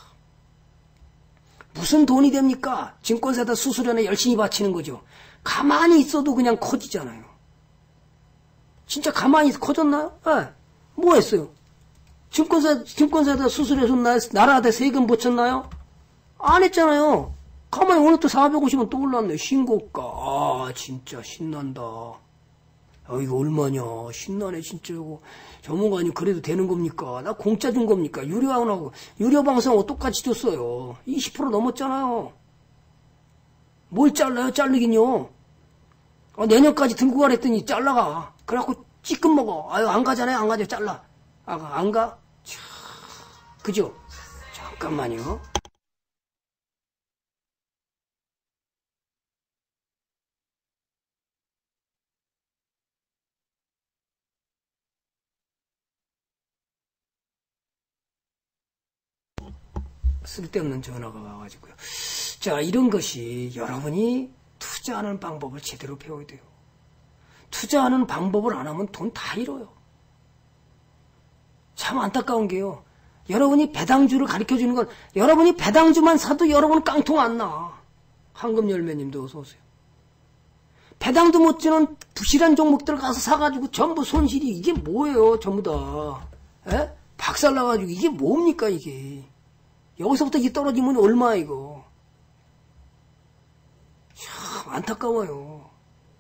무슨 돈이 됩니까? 증권사다 수수료에 열심히 바치는 거죠. 가만히 있어도 그냥 커지잖아요. 진짜 가만히 커졌나요? 네. 뭐 했어요? 증권사, 증권사에다 수수료 줬나요? 나라한테 세금 붙였나요? 안 했잖아요. 가만히 오늘 또 사백오십 원 또 올랐네. 신고가. 아, 진짜 신난다. 아, 이거 얼마냐. 신나네, 진짜 이거. 전문가님 그래도 되는 겁니까? 나 공짜 준 겁니까? 유료하고, 유료방송하고 똑같이 줬어요. 이십 퍼센트 넘었잖아요. 뭘 잘라요? 자르긴요. 어, 내년까지 들고 가랬더니 잘라가. 그래갖고 찌끔 먹어. 아유, 안 가잖아요. 안 가죠. 잘라. 아, 안 가? 참, 그죠? 잠깐만요. 쓸데없는 전화가 와가지고요. 자, 이런 것이 여러분이 투자하는 방법을 제대로 배워야 돼요. 투자하는 방법을 안 하면 돈 다 잃어요. 참 안타까운 게요. 여러분이 배당주를 가르쳐주는 건 여러분이 배당주만 사도 여러분 깡통 안 나. 황금열매님도 어서 오세요. 배당도 못 주는 부실한 종목들 가서 사가지고 전부 손실이 이게 뭐예요? 전부 다. 에? 박살나가지고 이게 뭡니까 이게. 여기서부터 이게 떨어지면 얼마야 이거. 참 안타까워요.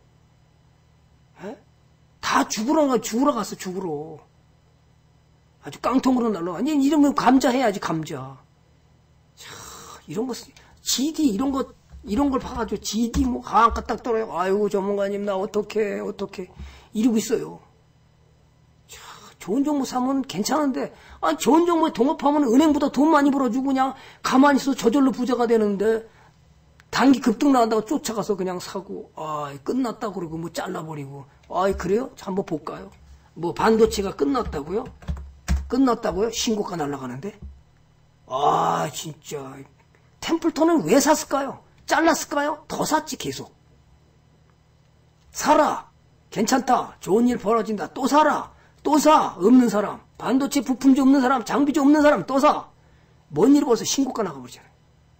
에? 다 죽으러, 죽으러 갔어 죽으러. 아주 깡통으로 날라가. 아니 이러면 감자 해야지 감자. 참 이런 거 지디 이런 거 이런 걸 봐가지고 지디 뭐 강가 딱 떨어요. 아이고 전문가님 나 어떡해 어떡해 이러고 있어요. 참 좋은 종목 사면 괜찮은데 아 좋은 종목에 동업하면 은행보다 돈 많이 벌어주고 그냥 가만히 있어 저절로 부자가 되는데 단기 급등 나간다고 쫓아가서 그냥 사고 아 끝났다 그러고 뭐 잘라버리고 아 그래요? 한번 볼까요? 뭐 반도체가 끝났다고요? 끝났다고요? 신고가 날아가는데 아 진짜 템플턴은 왜 샀을까요? 잘랐을까요? 더 샀지 계속. 사라. 괜찮다. 좋은 일 벌어진다. 또 사라. 또 사. 없는 사람. 반도체 부품주 없는 사람. 장비주 없는 사람 또 사. 뭔 일이 벌써 신고가 나가버리잖아요.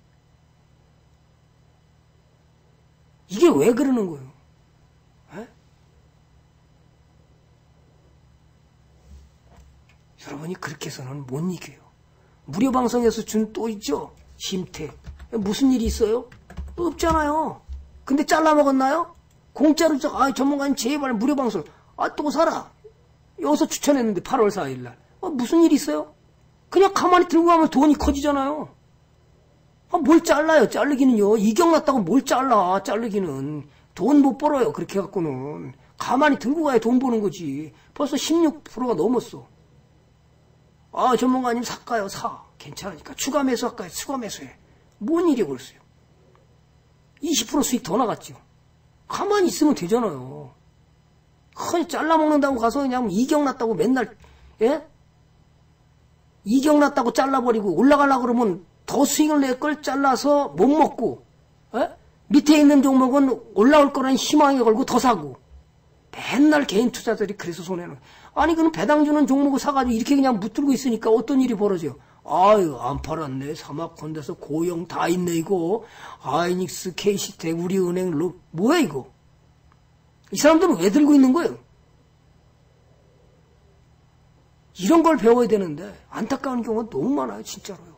이게 왜 그러는 거예요? 에? 여러분이 그렇게 해서는 못 이겨요. 무료방송에서 준 또 있죠? 심태. 무슨 일이 있어요? 없잖아요. 근데 잘라먹었나요? 공짜로, 아, 전문가님 제발 무료방송. 아, 또 사라. 여기서 추천했는데 팔월 사일날. 아, 무슨 일이 있어요? 그냥 가만히 들고 가면 돈이 커지잖아요. 아, 뭘 잘라요, 자르기는요. 이격 났다고 뭘 잘라, 자르기는. 돈 못 벌어요, 그렇게 갖고는. 가만히 들고 가야 돈 버는 거지. 벌써 십육 퍼센트가 넘었어. 아, 전문가님 살까요? 사. 괜찮으니까. 추가 매수할까요? 추가 매수해. 뭔 일이 벌써요? 이십 퍼센트 수익 더 나갔죠. 가만히 있으면 되잖아요. 허니 잘라먹는다고 가서 그냥 이격 났다고 맨날, 예? 이격 났다고 잘라버리고 올라가려고 그러면 더 수익을 낼 걸 잘라서 못 먹고, 예? 밑에 있는 종목은 올라올 거라는 희망에 걸고 더 사고. 맨날 개인 투자들이 그래서 손해는. 아니, 그럼 배당 주는 종목을 사가지고 이렇게 그냥 묻들고 있으니까 어떤 일이 벌어져요? 아유, 안 팔았네. 사막콘데서 고용 다 있네, 이거. 아이닉스, 케이시텍, 우리은행, 로, 뭐야, 이거? 이 사람들은 왜 들고 있는 거예요? 이런 걸 배워야 되는데, 안타까운 경우가 너무 많아요, 진짜로요.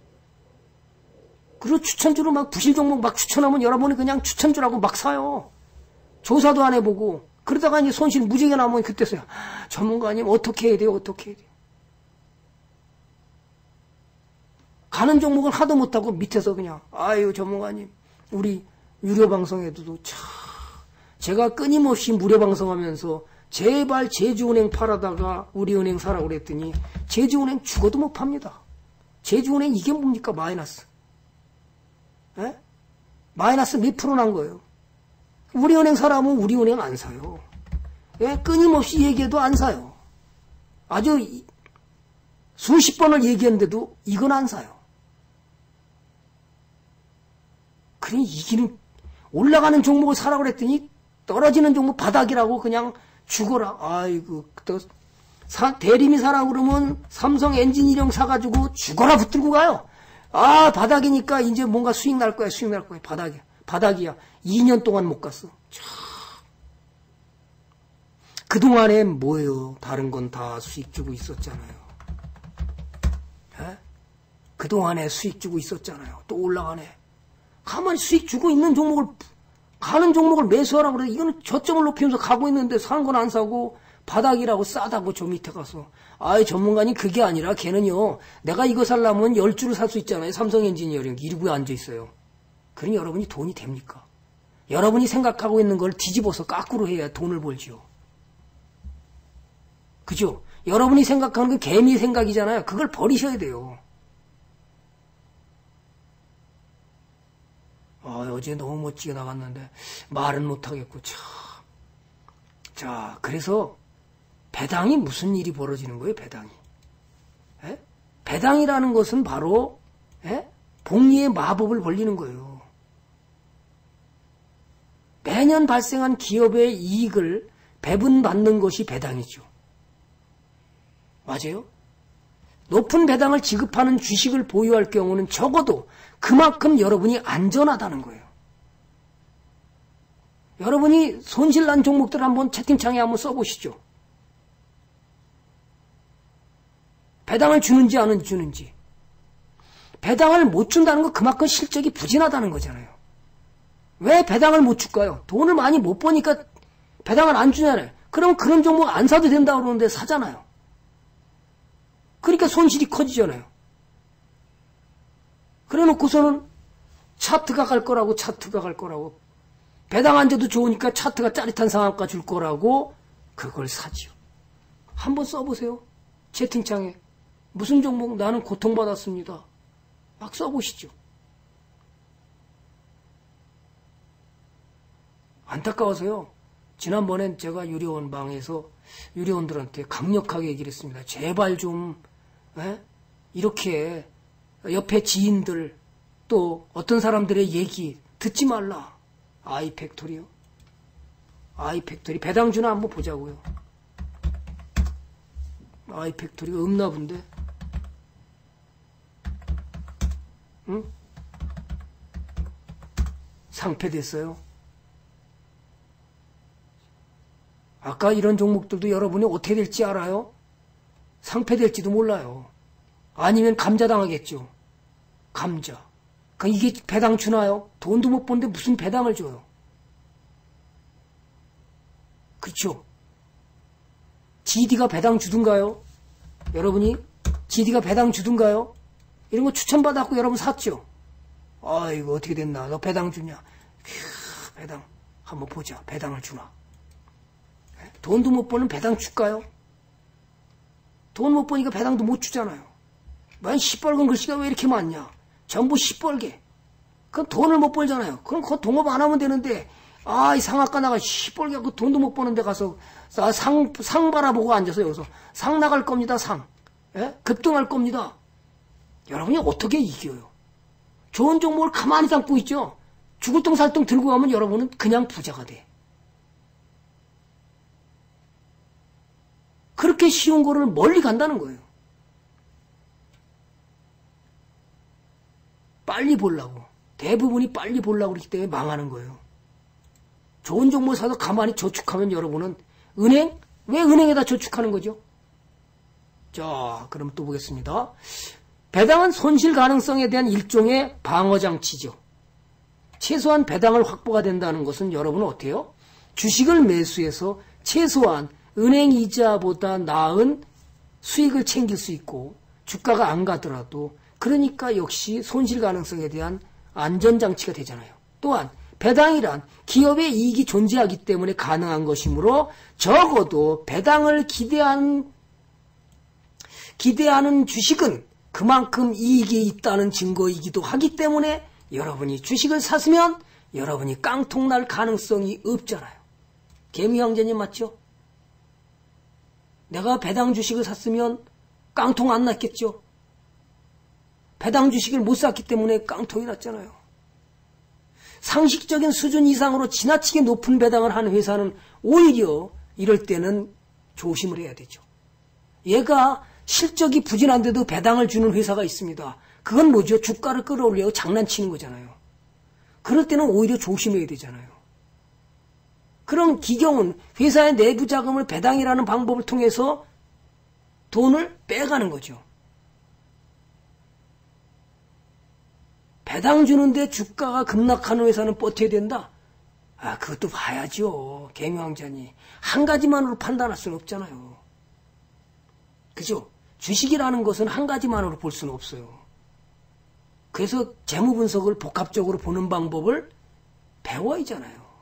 그리고 추천주로 막 부실 종목 막 추천하면 여러분이 그냥 추천주라고 막 사요. 조사도 안 해보고. 그러다가 이제 손실 무지개 나면 그때서야. 전문가님, 어떻게 해야 돼요, 어떻게 해야 돼요? 가는 종목을 하도 못하고 밑에서 그냥 아유 전문가님 우리 유료방송에도 참 제가 끊임없이 무료방송하면서 제발 제주은행 팔아다가 우리은행 사라고 그랬더니 제주은행 죽어도 못 팝니다. 제주은행 이게 뭡니까? 마이너스. 에? 마이너스 몇 프로 난 거예요. 우리은행 사라면 우리은행 안 사요. 예? 끊임없이 얘기해도 안 사요. 아주 수십 번을 얘기했는데도 이건 안 사요. 그러니 이기는 올라가는 종목을 사라고 그랬더니 떨어지는 종목 바닥이라고 그냥 죽어라. 아이고 또 대림이 사라고 그러면 삼성 엔지니어링 사가지고 죽어라 붙들고 가요. 아 바닥이니까 이제 뭔가 수익 날 거야 수익 날 거야. 바닥이야 바닥이야. 이 년 동안 못 갔어. 그동안에 뭐예요? 다른 건 다 수익 주고 있었잖아요. 에? 그동안에 수익 주고 있었잖아요. 또 올라가네. 가만히 수익 주고 있는 종목을, 가는 종목을 매수하라고 그래. 이거는 저점을 높이면서 가고 있는데 사는 건 안 사고 바닥이라고 싸다고 저 밑에 가서. 아이, 전문가님 그게 아니라 걔는요, 내가 이거 살려면 열 주를 살 수 있잖아요. 삼성 엔지니어링. 이러고 앉아 있어요. 그러니 여러분이 돈이 됩니까? 여러분이 생각하고 있는 걸 뒤집어서 거꾸로 해야 돈을 벌죠. 그죠? 여러분이 생각하는 건 개미 생각이잖아요. 그걸 버리셔야 돼요. 아, 어제 너무 멋지게 나갔는데 말은 못하겠고 참. 자, 그래서 배당이 무슨 일이 벌어지는 거예요? 배당이. 에? 배당이라는 것은 바로 에? 복리의 마법을 벌리는 거예요. 매년 발생한 기업의 이익을 배분받는 것이 배당이죠. 맞아요? 높은 배당을 지급하는 주식을 보유할 경우는 적어도 그만큼 여러분이 안전하다는 거예요. 여러분이 손실난 종목들 한번 채팅창에 한번 써보시죠. 배당을 주는지 안 주는지. 배당을 못 준다는 건 그만큼 실적이 부진하다는 거잖아요. 왜 배당을 못 줄까요? 돈을 많이 못 버니까 배당을 안 주잖아요. 그럼 그런 종목 안 사도 된다고 그러는데 사잖아요. 그러니까 손실이 커지잖아요. 그래 놓고서는 차트가 갈 거라고 차트가 갈 거라고 배당 안 줘도 좋으니까 차트가 짜릿한 상한가 줄 거라고 그걸 사지요. 한번 써보세요. 채팅창에 무슨 종목 나는 고통받았습니다. 막 써보시죠. 안타까워서요. 지난번엔 제가 유료원 방에서 유료원들한테 강력하게 얘기를 했습니다. 제발 좀 에? 이렇게 옆에 지인들 또 어떤 사람들의 얘기 듣지 말라. 아이팩토리요. 아이팩토리 배당주나 한번 보자고요. 아이팩토리가 없나 본데. 응? 상폐됐어요. 아까 이런 종목들도 여러분이 어떻게 될지 알아요? 상폐될지도 몰라요. 아니면 감자당하겠죠. 감자. 그 이게 배당 주나요? 돈도 못 버는데 무슨 배당을 줘요? 그렇죠? 지디가 배당 주든가요? 여러분이 지디가 배당 주든가요? 이런 거 추천받았고 여러분 샀죠? 아이고 어떻게 됐나? 너 배당 주냐? 휴, 배당 한번 보자. 배당을 주나? 돈도 못 버는 배당 줄까요? 돈 못 버니까 배당도 못 주잖아요. 만 시뻘건 글씨가 왜 이렇게 많냐? 전부 시뻘게. 그럼 돈을 못 벌잖아요. 그럼 그거 동업 안 하면 되는데, 아, 이 상한가 나가 시뻘게 하고 돈도 못 버는데 가서 상, 상 바라보고 앉아서 여기서 상 나갈 겁니다, 상. 예? 급등할 겁니다. 여러분이 어떻게 이겨요? 좋은 종목을 가만히 담고 있죠? 죽을 똥 살 똥 들고 가면 여러분은 그냥 부자가 돼. 그렇게 쉬운 거를 멀리 간다는 거예요. 빨리 보려고. 대부분이 빨리 보려고 그러기 때문에 망하는 거예요. 좋은 종목 사서 가만히 저축하면 여러분은 은행? 왜 은행에다 저축하는 거죠? 자, 그럼 또 보겠습니다. 배당은 손실 가능성에 대한 일종의 방어장치죠. 최소한 배당을 확보가 된다는 것은 여러분은 어때요? 주식을 매수해서 최소한 은행 이자보다 나은 수익을 챙길 수 있고 주가가 안 가더라도 그러니까 역시 손실 가능성에 대한 안전장치가 되잖아요. 또한 배당이란 기업의 이익이 존재하기 때문에 가능한 것이므로 적어도 배당을 기대한, 기대하는 주식은 그만큼 이익이 있다는 증거이기도 하기 때문에 여러분이 주식을 샀으면 여러분이 깡통 날 가능성이 없잖아요. 개미 형제님 맞죠? 내가 배당 주식을 샀으면 깡통 안 났겠죠? 배당 주식을 못 샀기 때문에 깡통이 났잖아요. 상식적인 수준 이상으로 지나치게 높은 배당을 하는 회사는 오히려 이럴 때는 조심을 해야 되죠. 얘가 실적이 부진한데도 배당을 주는 회사가 있습니다. 그건 뭐죠? 주가를 끌어올려고 장난치는 거잖아요. 그럴 때는 오히려 조심해야 되잖아요. 그럼 기경은 회사의 내부 자금을 배당이라는 방법을 통해서 돈을 빼가는 거죠. 배당 주는데 주가가 급락하는 회사는 버텨야 된다? 아, 그것도 봐야죠. 개미왕자니. 한 가지만으로 판단할 수는 없잖아요. 그죠? 주식이라는 것은 한 가지만으로 볼 수는 없어요. 그래서 재무 분석을 복합적으로 보는 방법을 배워야잖아요.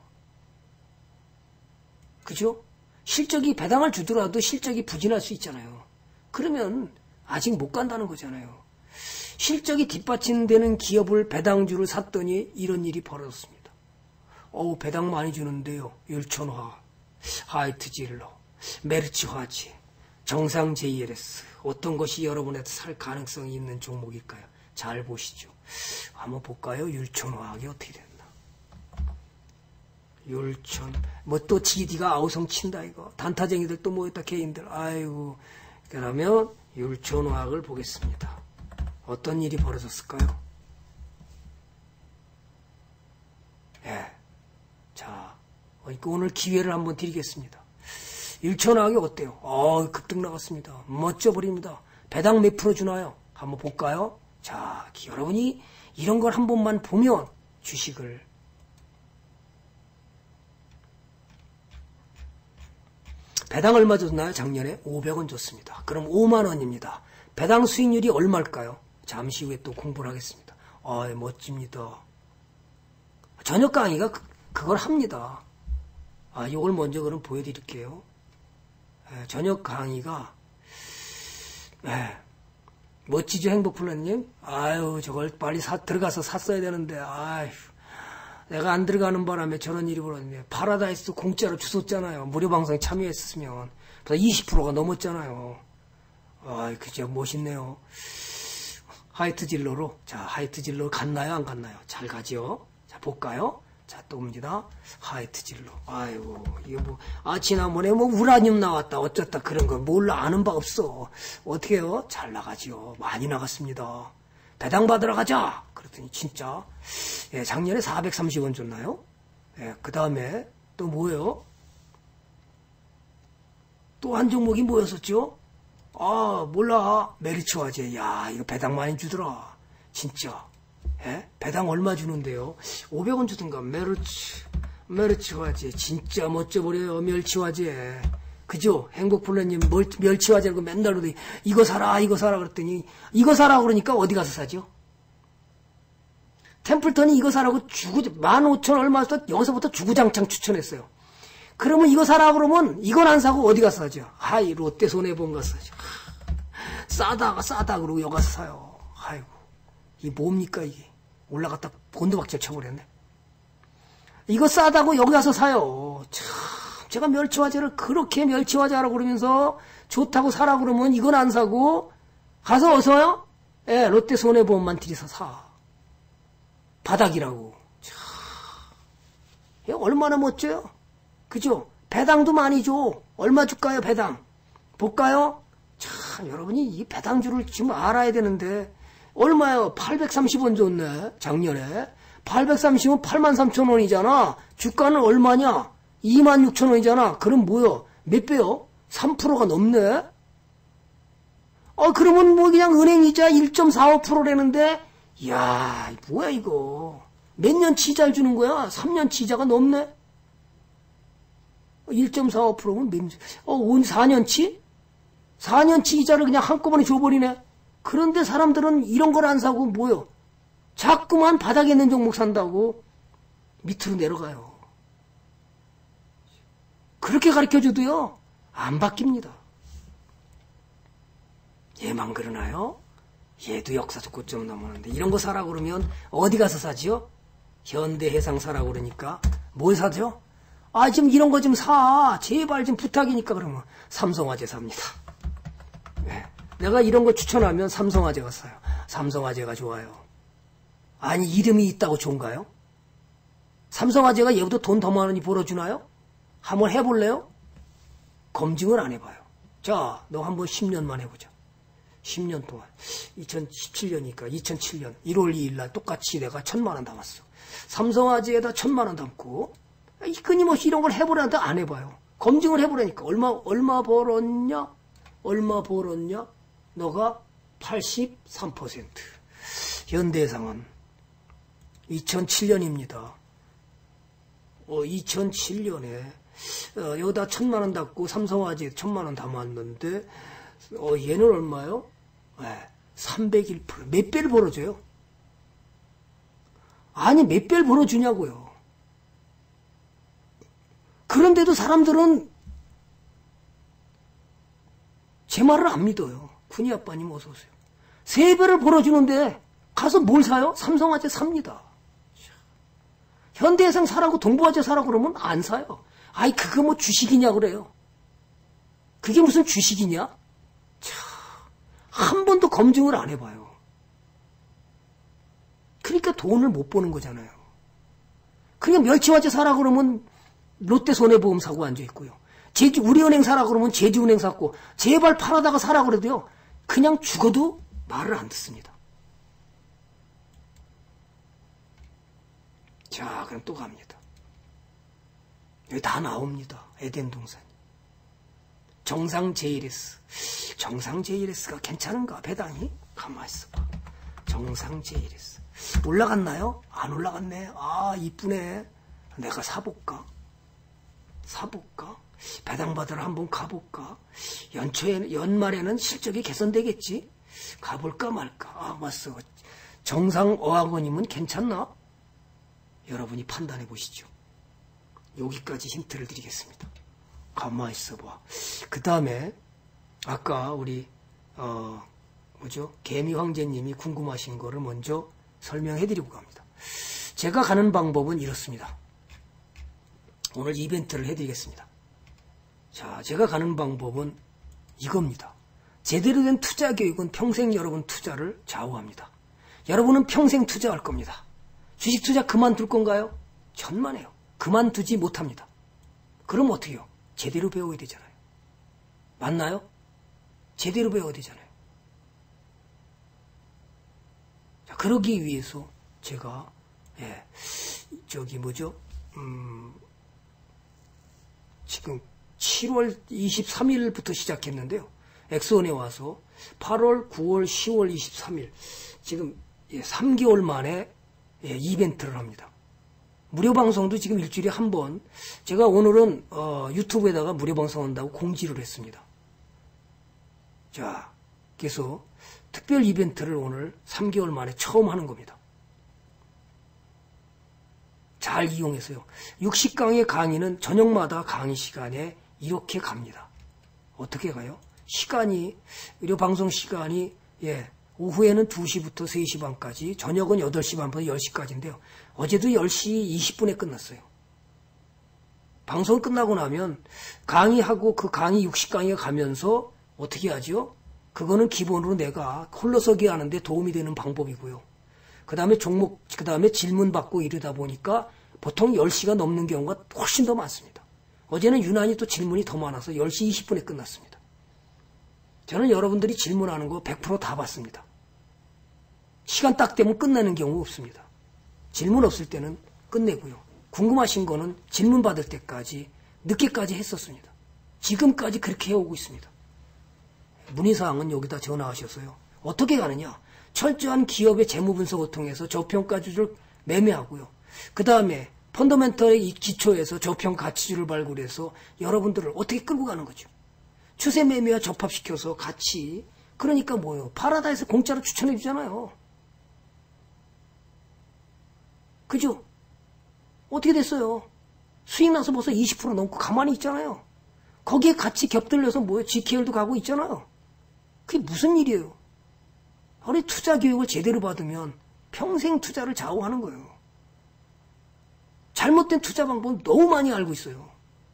그죠? 실적이 배당을 주더라도 실적이 부진할 수 있잖아요. 그러면 아직 못 간다는 거잖아요. 실적이 뒷받침되는 기업을 배당주를 샀더니 이런 일이 벌어졌습니다. 어우, 배당 많이 주는데요. 율촌화, 하이트질러, 메르츠화지, 정상 제이엘에스. 어떤 것이 여러분한테 살 가능성이 있는 종목일까요? 잘 보시죠. 한번 볼까요? 율촌화학이 어떻게 됐나? 율촌, 뭐 또 지디가 아우성 친다 이거. 단타쟁이들 또 모였다 개인들. 아이고. 그러면 율촌화학을 보겠습니다. 어떤 일이 벌어졌을까요? 예. 자, 오늘 기회를 한번 드리겠습니다. 율촌화학이 어때요? 어, 급등 나갔습니다. 멋져버립니다. 배당 몇 프로 주나요? 한번 볼까요? 자, 여러분이 이런 걸 한 번만 보면 주식을 배당 얼마 줬나요? 작년에 오백 원 줬습니다. 그럼 오만 원입니다. 배당 수익률이 얼마일까요? 잠시 후에 또 공부를 하겠습니다. 아, 멋집니다. 저녁 강의가 그, 그걸 합니다. 아, 이걸 먼저 그럼 보여드릴게요. 예, 저녁 강의가 예, 멋지죠, 행복플랜님? 아유, 저걸 빨리 사, 들어가서 샀어야 되는데, 아유, 내가 안 들어가는 바람에 저런 일이 벌어졌네. 파라다이스 공짜로 주웠잖아요. 무료 방송에 참여했으면. 그래서 이십 퍼센트가 넘었잖아요. 아이, 그저 멋있네요. 하이트 진로로. 자, 하이트 진로 갔나요? 안 갔나요? 잘 가죠? 자, 볼까요? 자, 또 옵니다. 하이트 진로. 아이고, 이거 뭐, 아, 지난번에 뭐 우라늄 나왔다. 어쩌다 그런 거 몰라. 아는 바 없어. 어떻게 해요? 잘 나가지요. 많이 나갔습니다. 배당 받으러 가자! 그랬더니 진짜, 예, 작년에 사백삼십 원 줬나요? 예, 그 다음에 또 뭐예요? 또 한 종목이 뭐였었죠? 아, 몰라. 메리츠화재. 야, 이거 배당 많이 주더라. 진짜. 예? 배당 얼마 주는데요? 오백 원 주던가. 메르츠, 메르츠화재. 진짜 멋져버려요. 멸치화재. 그죠? 행복플랜님 멸치화재라고 맨날 그러더니 이거 사라, 이거 사라 그랬더니 이거 사라 그러니까 어디 가서 사죠? 템플턴이 이거 사라고 주구, 만 오천 얼마서 여기서부터 주구장창 추천했어요. 그러면 이거 사라 그러면 이건 안 사고 어디 가서 사죠? 하이, 롯데 손해보험 가서 사죠. 싸다가 싸다 그러고 여기 가서 사요. 아이고, 이게 뭡니까 이게. 올라갔다 곤두박질 쳐버렸네. 이거 싸다고 여기 가서 사요. 참, 제가 멸치화재를 그렇게 멸치화재라고 그러면서 좋다고 사라 그러면 이건 안 사고 가서 어서요? 예, 롯데 손해보험만 들여서 사. 바닥이라고. 참, 예, 얼마나 멋져요? 그죠? 배당도 많이 줘. 얼마 줄까요, 배당? 볼까요? 참, 여러분이 이 배당주를 지금 알아야 되는데, 얼마요? 팔백삼십 원 줬네, 작년에. 팔백삼십 원 팔만 삼천 원이잖아. 주가는 얼마냐? 이만 육천 원이잖아. 그럼 뭐요? 몇 배요? 삼 퍼센트가 넘네? 어, 그러면 뭐 그냥 은행이자 일 점 사오 퍼센트라는데, 이야, 뭐야, 이거. 몇 년치 이자를 주는 거야? 삼 년치 이자가 넘네? 일 점 사오 퍼센트면 몇, 어, 사 년치? 사 년치 이자를 그냥 한꺼번에 줘버리네? 그런데 사람들은 이런 걸 안 사고 뭐요? 자꾸만 바닥에 있는 종목 산다고 밑으로 내려가요. 그렇게 가르쳐줘도요, 안 바뀝니다. 얘만 그러나요? 얘도 역사적 고점 넘었는데, 이런 거 사라고 그러면 어디 가서 사지요? 현대해상 사라고 그러니까, 뭘 사죠? 아, 지금 이런 거 좀 사. 제발 좀 부탁이니까 그러면 삼성화재 삽니다. 네. 내가 이런 거 추천하면 삼성화재가 사요. 삼성화재가 좋아요. 아니, 이름이 있다고 좋은가요? 삼성화재가 얘보다 돈 더 많이 벌어주나요? 한번 해볼래요? 검증을 안 해봐요. 자, 너 한번 십 년만 해보자. 십 년 동안. 이천십칠 년이니까 이천칠 년 일월 이일 날 똑같이 내가 천만 원 담았어. 삼성화재에다 천만 원 담고, 끊임없이 이런 걸 해보라는데 안 해봐요. 검증을 해보라니까. 얼마, 얼마 벌었냐? 얼마 벌었냐? 너가 팔십삼 퍼센트. 현대해상은 이천칠 년입니다. 어, 이천칠 년에 어, 여기다 천만 원 담고 삼성화재 천만 원 담았는데, 어, 얘는 얼마요? 네, 삼백일 퍼센트. 몇 배를 벌어줘요? 아니, 몇 배를 벌어주냐고요. 그런데도 사람들은 제 말을 안 믿어요. 군이 아빠님 어서 오세요. 세 배를 벌어주는데 가서 뭘 사요? 삼성화재 삽니다. 현대해상 사라고 동부화재 사라고 그러면 안 사요. 아이 그거 뭐 주식이냐 그래요. 그게 무슨 주식이냐? 참, 한 번도 검증을 안 해봐요. 그러니까 돈을 못 버는 거잖아요. 그러니까 멸치화재 사라고 그러면 롯데 손해보험 사고 앉아있고요. 제주, 우리은행 사라고 그러면 제주은행 샀고, 제발 팔아다가 사라고 그래도요, 그냥 죽어도 말을 안 듣습니다. 자, 그럼 또 갑니다. 여기 다 나옵니다. 에덴 동산. 정상 제이레스. 정상 제이레스가 괜찮은가? 배당이? 가만히 있어봐. 정상 제이레스. 올라갔나요? 안 올라갔네. 아, 이쁘네. 내가 사볼까? 사볼까? 배당받으러 한번 가볼까? 연초에, 연말에는 실적이 개선되겠지? 가볼까 말까? 아, 맞어. 정상 어학원이면 괜찮나? 여러분이 판단해 보시죠. 여기까지 힌트를 드리겠습니다. 가만히 있어봐. 그 다음에, 아까 우리, 어, 뭐죠? 개미 황제님이 궁금하신 거를 먼저 설명해 드리고 갑니다. 제가 가는 방법은 이렇습니다. 오늘 이벤트를 해드리겠습니다. 자, 제가 가는 방법은 이겁니다. 제대로 된 투자 교육은 평생 여러분 투자를 좌우합니다. 여러분은 평생 투자할 겁니다. 주식 투자 그만둘 건가요? 천만에요. 그만두지 못합니다. 그럼 어떻게 해요? 제대로 배워야 되잖아요. 맞나요? 제대로 배워야 되잖아요. 자, 그러기 위해서 제가 예, 저기 뭐죠? 음, 지금 칠월 이십삼일부터 시작했는데요. 엑스원에 와서 팔월, 구월, 시월 이십삼일 지금 예, 삼 개월 만에 예, 이벤트를 합니다. 무료 방송도 지금 일주일에 한 번. 제가 오늘은 어, 유튜브에다가 무료 방송 한다고 공지를 했습니다. 자, 그래서 특별 이벤트를 오늘 삼 개월 만에 처음 하는 겁니다. 잘 이용해서요. 육십 강의 강의는 저녁마다 강의 시간에 이렇게 갑니다. 어떻게 가요? 시간이, 의료 방송 시간이, 예, 오후에는 두 시부터 세 시 반까지, 저녁은 여덟 시 반부터 열 시까지인데요. 어제도 열 시 이십 분에 끝났어요. 방송 끝나고 나면 강의하고 그 강의 육십 강의가 가면서 어떻게 하죠? 그거는 기본으로 내가 홀로서기 하는데 도움이 되는 방법이고요. 그 다음에 종목, 그 다음에 질문 받고 이러다 보니까 보통 열 시가 넘는 경우가 훨씬 더 많습니다. 어제는 유난히 또 질문이 더 많아서 열 시 이십 분에 끝났습니다. 저는 여러분들이 질문하는 거 백 퍼센트 다 받습니다. 시간 딱 되면 끝내는 경우 없습니다. 질문 없을 때는 끝내고요. 궁금하신 거는 질문 받을 때까지 늦게까지 했었습니다. 지금까지 그렇게 해오고 있습니다. 문의사항은 여기다 전화하셔서요. 어떻게 가느냐? 철저한 기업의 재무 분석을 통해서 저평가주를 매매하고요. 그 다음에 펀더멘털의 기초에서 저평 가치주를 발굴해서 여러분들을 어떻게 끌고 가는 거죠. 추세 매매와 접합시켜서 같이, 그러니까 뭐예요? 파라다에서 공짜로 추천해 주잖아요. 그죠? 어떻게 됐어요? 수익 나서 벌써 이십 퍼센트 넘고 가만히 있잖아요. 거기에 같이 겹들려서 뭐예요? 지케이엘도 가고 있잖아요. 그게 무슨 일이에요? 우리 투자 교육을 제대로 받으면 평생 투자를 좌우하는 거예요. 잘못된 투자 방법은 너무 많이 알고 있어요.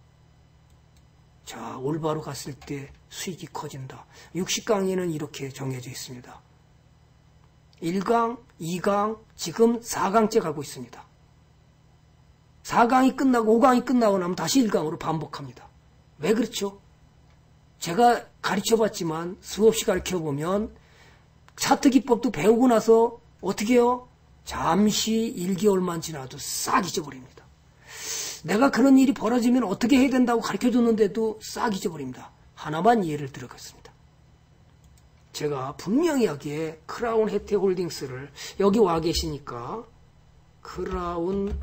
자, 올바로 갔을 때 수익이 커진다. 육십 강에는 이렇게 정해져 있습니다. 일 강, 이 강, 지금 사 강째 가고 있습니다. 사 강이 끝나고 오 강이 끝나고 나면 다시 일 강으로 반복합니다. 왜 그렇죠? 제가 가르쳐봤지만 수없이 가르쳐보면 차트 기법도 배우고 나서 어떻게 해요? 잠시 일 개월만 지나도 싹 잊어버립니다. 내가 그런 일이 벌어지면 어떻게 해야 된다고 가르쳐줬는데도 싹 잊어버립니다. 하나만 예를 들어겠습니다. 제가 분명히 하기에 크라운 혜태홀딩스를 여기 와 계시니까 크라운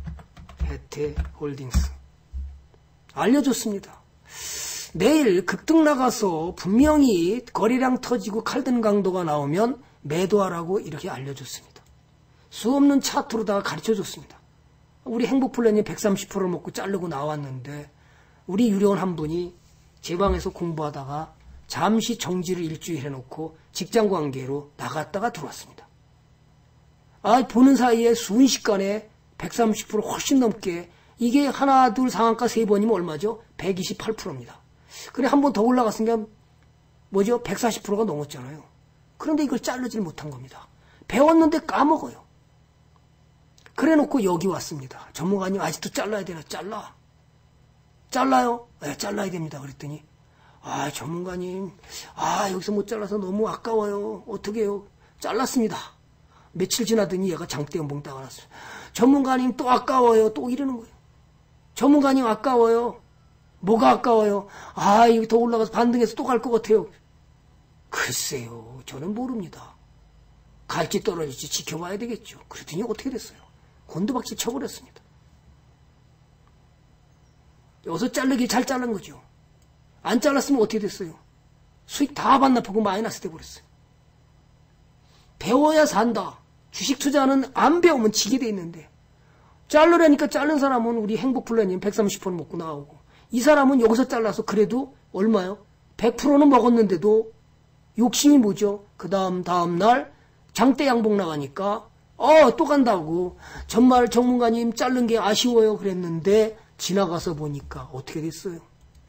혜태홀딩스 알려줬습니다. 내일 급등 나가서 분명히 거래량 터지고 칼든 강도가 나오면 매도하라고 이렇게 알려줬습니다. 수없는 차트로다가 가르쳐줬습니다. 우리 행복플랜이 백삼십 퍼센트를 먹고 자르고 나왔는데 우리 유료원 한 분이 제 방에서 공부하다가 잠시 정지를 일주일 해놓고 직장관계로 나갔다가 들어왔습니다. 아, 보는 사이에 순식간에 백삼십 퍼센트 훨씬 넘게, 이게 하나, 둘, 상한가 세 번이면 얼마죠? 백이십팔 퍼센트입니다. 그래, 한 번 더 올라갔으니까 뭐죠? 백사십 퍼센트가 넘었잖아요. 그런데 이걸 자르질 못한 겁니다. 배웠는데 까먹어요. 그래 놓고 여기 왔습니다. 전문가님 아직도 잘라야 되나? 잘라. 잘라요? 네, 잘라야 됩니다. 그랬더니 아, 전문가님, 아, 여기서 못 잘라서 너무 아까워요. 어떻게 해요? 잘랐습니다. 며칠 지나더니 얘가 장대 연봉 따가놨어요. 전문가님 또 아까워요. 또 이러는 거예요. 전문가님 아까워요. 뭐가 아까워요? 아, 여기 더 올라가서 반등해서 또 갈 것 같아요. 글쎄요, 저는 모릅니다. 갈지 떨어질지 지켜봐야 되겠죠. 그랬더니 어떻게 됐어요? 곤두박질 쳐버렸습니다. 여기서 자르길 잘 자른 거죠. 안 잘랐으면 어떻게 됐어요? 수익 다 반납하고 마이너스 돼버렸어요. 배워야 산다. 주식 투자는 안 배우면 지게 돼 있는데, 자르려니까 자른 사람은 우리 행복플랜님 백삼십 퍼센트 먹고 나오고, 이 사람은 여기서 잘라서 그래도 얼마요? 백 퍼센트는 먹었는데도 욕심이 뭐죠? 그 다음 다음 날 장대 양봉 나가니까 어, 또 간다고. 정말 전문가님 자른 게 아쉬워요 그랬는데 지나가서 보니까 어떻게 됐어요?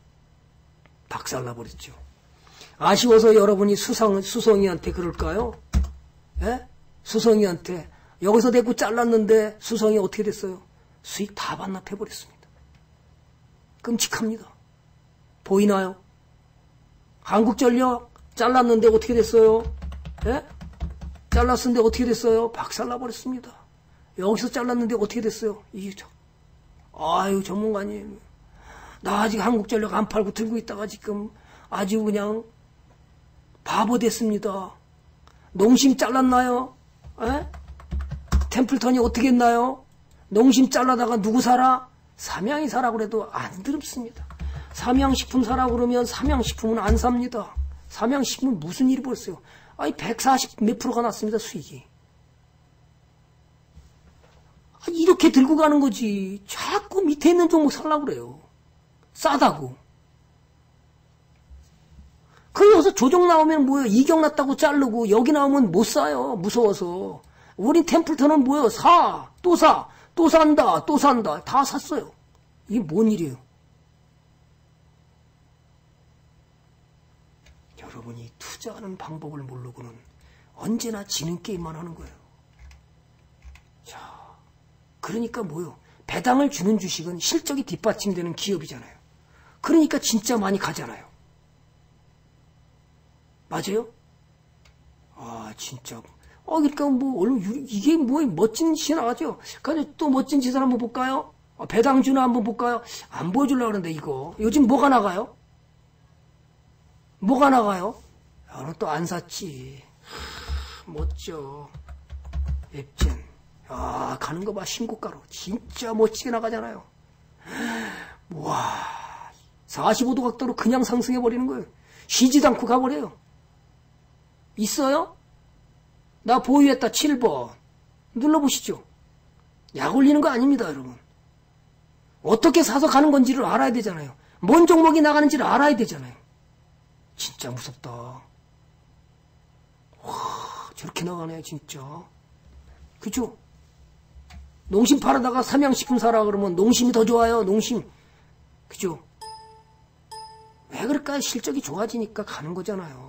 박살나버렸죠. 아쉬워서 여러분이 수상, 수성이한테 그럴까요? 예? 수성이한테 여기서 대고 잘랐는데 수성이 어떻게 됐어요? 수익 다 반납해버렸습니다. 끔찍합니다. 보이나요? 한국전력 잘랐는데 어떻게 됐어요? 예? 잘랐는데 어떻게 됐어요? 박살나버렸습니다. 여기서 잘랐는데 어떻게 됐어요? 이게 저, 아유, 전문가님, 나 아직 한국전력 안 팔고 들고 있다가 지금 아주 그냥 바보 됐습니다. 농심 잘랐나요? 에? 템플턴이 어떻게 했나요? 농심 잘라다가 누구 사라? 삼양이 사라 그래도 안 들읍습니다. 삼양식품 사라 그러면 삼양식품은 안 삽니다. 삼양식품은 무슨 일이 벌써요? 아니 백사십 몇 프로가 났습니다. 수익이. 아니, 이렇게 들고 가는 거지. 자꾸 밑에 있는 종목 살라고 그래요. 싸다고. 그 여기서 조정 나오면 뭐예요? 이격 났다고 자르고 여기 나오면 못 사요. 무서워서. 우린 템플턴은 뭐예요? 사, 또 사, 또 산다, 또 산다. 다 샀어요. 이게 뭔 일이에요? 여러분이 투자하는 방법을 모르고는 언제나 지는 게임만 하는 거예요. 자, 그러니까 뭐요? 배당을 주는 주식은 실적이 뒷받침되는 기업이잖아요. 그러니까 진짜 많이 가잖아요. 맞아요? 아, 진짜. 아, 그러니까 뭐, 이게 뭐, 멋진 짓이 나가죠? 그러니까 또 멋진 짓을 한번 볼까요? 아, 배당 주나 한번 볼까요? 안 보여주려고 그러는데, 이거. 요즘 뭐가 나가요? 뭐가 나가요? 야, 또 안 샀지. 하, 멋져. 앱젠. 아, 가는 거 봐, 신고가로. 진짜 멋지게 나가잖아요. 와, 사십오 도 각도로 그냥 상승해버리는 거예요. 쉬지도 않고 가버려요. 있어요? 나 보유했다 칠 번. 눌러보시죠. 약 올리는 거 아닙니다, 여러분. 어떻게 사서 가는 건지를 알아야 되잖아요. 뭔 종목이 나가는지를 알아야 되잖아요. 진짜 무섭다. 와, 저렇게 나가네, 진짜. 그죠? 농심 팔아다가 삼양식품 사라 그러면 농심이 더 좋아요, 농심. 그죠? 왜 그럴까요? 실적이 좋아지니까 가는 거잖아요.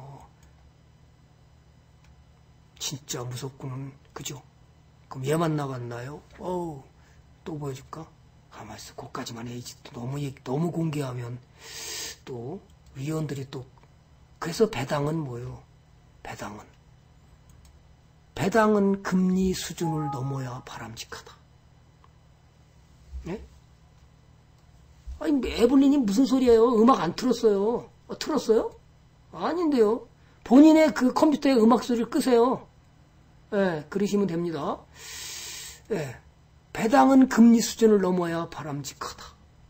진짜 무섭구는. 그죠? 그럼 얘만 나갔나요? 어우, 또 보여줄까? 가만있어. 그것까지만 해야지. 또 너무, 너무 공개하면 또 위원들이 또. 그래서 배당은 뭐예요? 배당은. 배당은 금리 수준을 넘어야 바람직하다. 네? 아니, 에블린이 무슨 소리예요? 음악 안 틀었어요. 어, 틀었어요? 아닌데요. 본인의 그 컴퓨터에 음악 소리를 끄세요. 예, 그러시면 됩니다. 예, 배당은 금리 수준을 넘어야 바람직하다.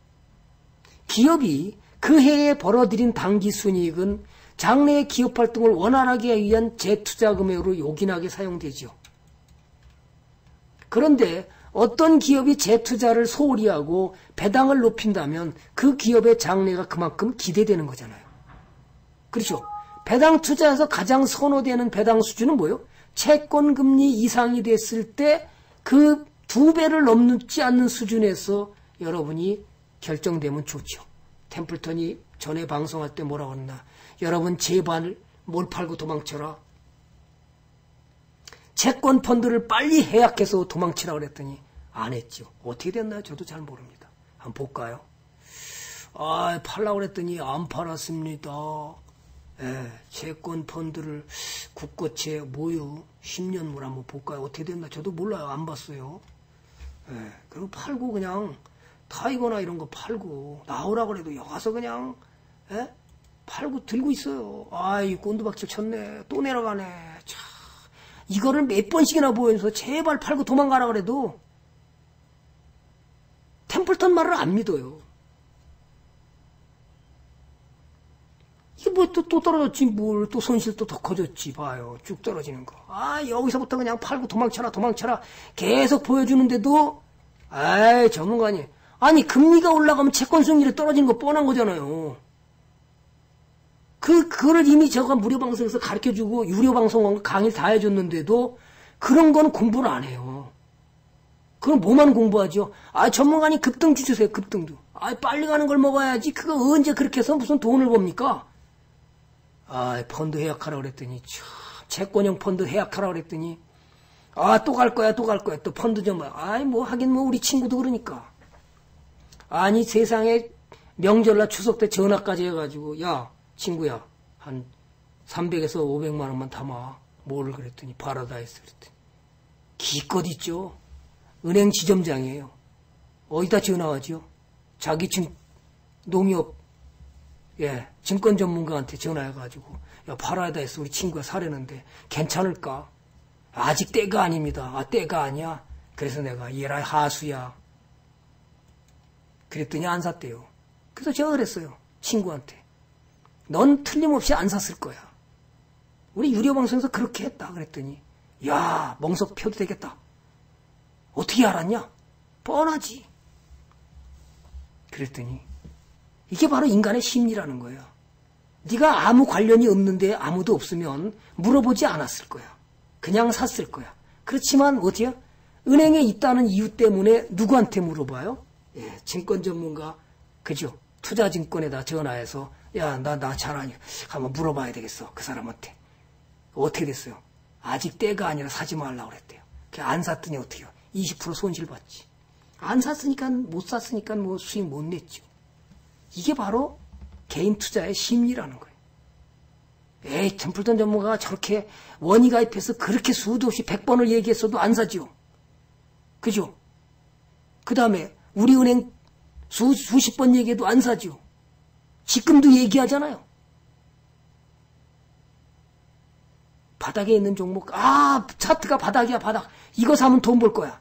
기업이 그 해에 벌어들인 당기 순이익은 장래의 기업 활동을 원활하게 위한 재투자 금액으로 요긴하게 사용되죠. 그런데 어떤 기업이 재투자를 소홀히 하고 배당을 높인다면 그 기업의 장래가 그만큼 기대되는 거잖아요. 그렇죠? 배당 투자에서 가장 선호되는 배당 수준은 뭐예요? 채권 금리 이상이 됐을 때 그 두 배를 넘지 않는 수준에서 여러분이 결정되면 좋죠. 템플턴이 전에 방송할 때 뭐라고 했나? 여러분 제발 뭘 팔고 도망쳐라. 채권 펀드를 빨리 해약해서 도망치라고 그랬더니 안 했죠. 어떻게 됐나요? 저도 잘 모릅니다. 한번 볼까요? 아, 팔라고 그랬더니 안 팔았습니다. 예, 채권 펀드를 국고채 모유 십 년물 한번 볼까요? 어떻게 됐나? 저도 몰라요. 안 봤어요. 예, 그리고 팔고 그냥 타이거나 이런 거 팔고 나오라고 그래도 여가서 그냥 예? 팔고 들고 있어요. 아이 꼰두박질 쳤네. 또 내려가네. 참, 이거를 몇 번씩이나 보여줘서 제발 팔고 도망가라 그래도 템플턴 말을 안 믿어요. 이게 뭐 또 또 떨어졌지 뭘 또 손실도 더 커졌지 봐요. 쭉 떨어지는 거. 아 여기서부터 그냥 팔고 도망쳐라 도망쳐라 계속 보여주는데도 아이 전문가님 아니 금리가 올라가면 채권 수익률이 떨어지는 거 뻔한 거잖아요. 그 그거를 이미 제가 무료 방송에서 가르쳐주고 유료 방송 강의 다 해줬는데도 그런 건 공부를 안 해요. 그럼 뭐만 공부하죠? 아 전문가님 급등주 주세요. 급등주. 아 빨리 가는 걸 먹어야지. 그거 언제 그렇게 해서 무슨 돈을 봅니까? 아, 펀드 해약하라 그랬더니, 참, 채권형 펀드 해약하라 그랬더니, 아, 또 갈 거야, 또 갈 거야. 또 펀드 좀, 아이, 뭐, 하긴 뭐, 우리 친구도 그러니까. 아니, 세상에 명절날 추석 때 전화까지 해가지고, 야, 친구야, 한 삼백에서 오백만 원만 담아. 뭐를 그랬더니, 파라다이스 그랬더니. 기껏 있죠. 은행 지점장이에요. 어디다 전화하죠? 자기 친, 농협, 예, 증권 전문가한테 전화해가지고, 야, 파라다이스 우리 친구가 사려는데, 괜찮을까? 아직 때가 아닙니다. 아, 때가 아니야? 그래서 내가, 얘라, 하수야. 그랬더니 안 샀대요. 그래서 제가 그랬어요. 친구한테. 넌 틀림없이 안 샀을 거야. 우리 유료방송에서 그렇게 했다. 그랬더니, 야, 멍석 펴도 되겠다. 어떻게 알았냐? 뻔하지. 그랬더니, 이게 바로 인간의 심리라는 거예요. 네가 아무 관련이 없는데 아무도 없으면 물어보지 않았을 거야. 그냥 샀을 거야. 그렇지만 어때요? 은행에 있다는 이유 때문에 누구한테 물어봐요? 예, 증권 전문가, 그죠? 투자증권에다 전화해서 야, 나, 나 잘하니 한번 물어봐야 되겠어. 그 사람한테. 어떻게 됐어요? 아직 때가 아니라 사지 말라고 그랬대요. 안 샀더니 어떻게 해요? 이십 퍼센트 손실 받지. 안 샀으니까, 못 샀으니까 뭐 수익 못 냈죠. 이게 바로 개인 투자의 심리라는 거예요. 에이, 템플턴 전문가가 저렇게 원의 가입해서 그렇게 수도 없이 백 번을 얘기했어도 안 사지요. 그죠? 그 다음에 우리 은행 수, 수십 번 얘기해도 안 사지요. 지금도 얘기하잖아요. 바닥에 있는 종목, 아, 차트가 바닥이야, 바닥. 이거 사면 돈 벌 거야.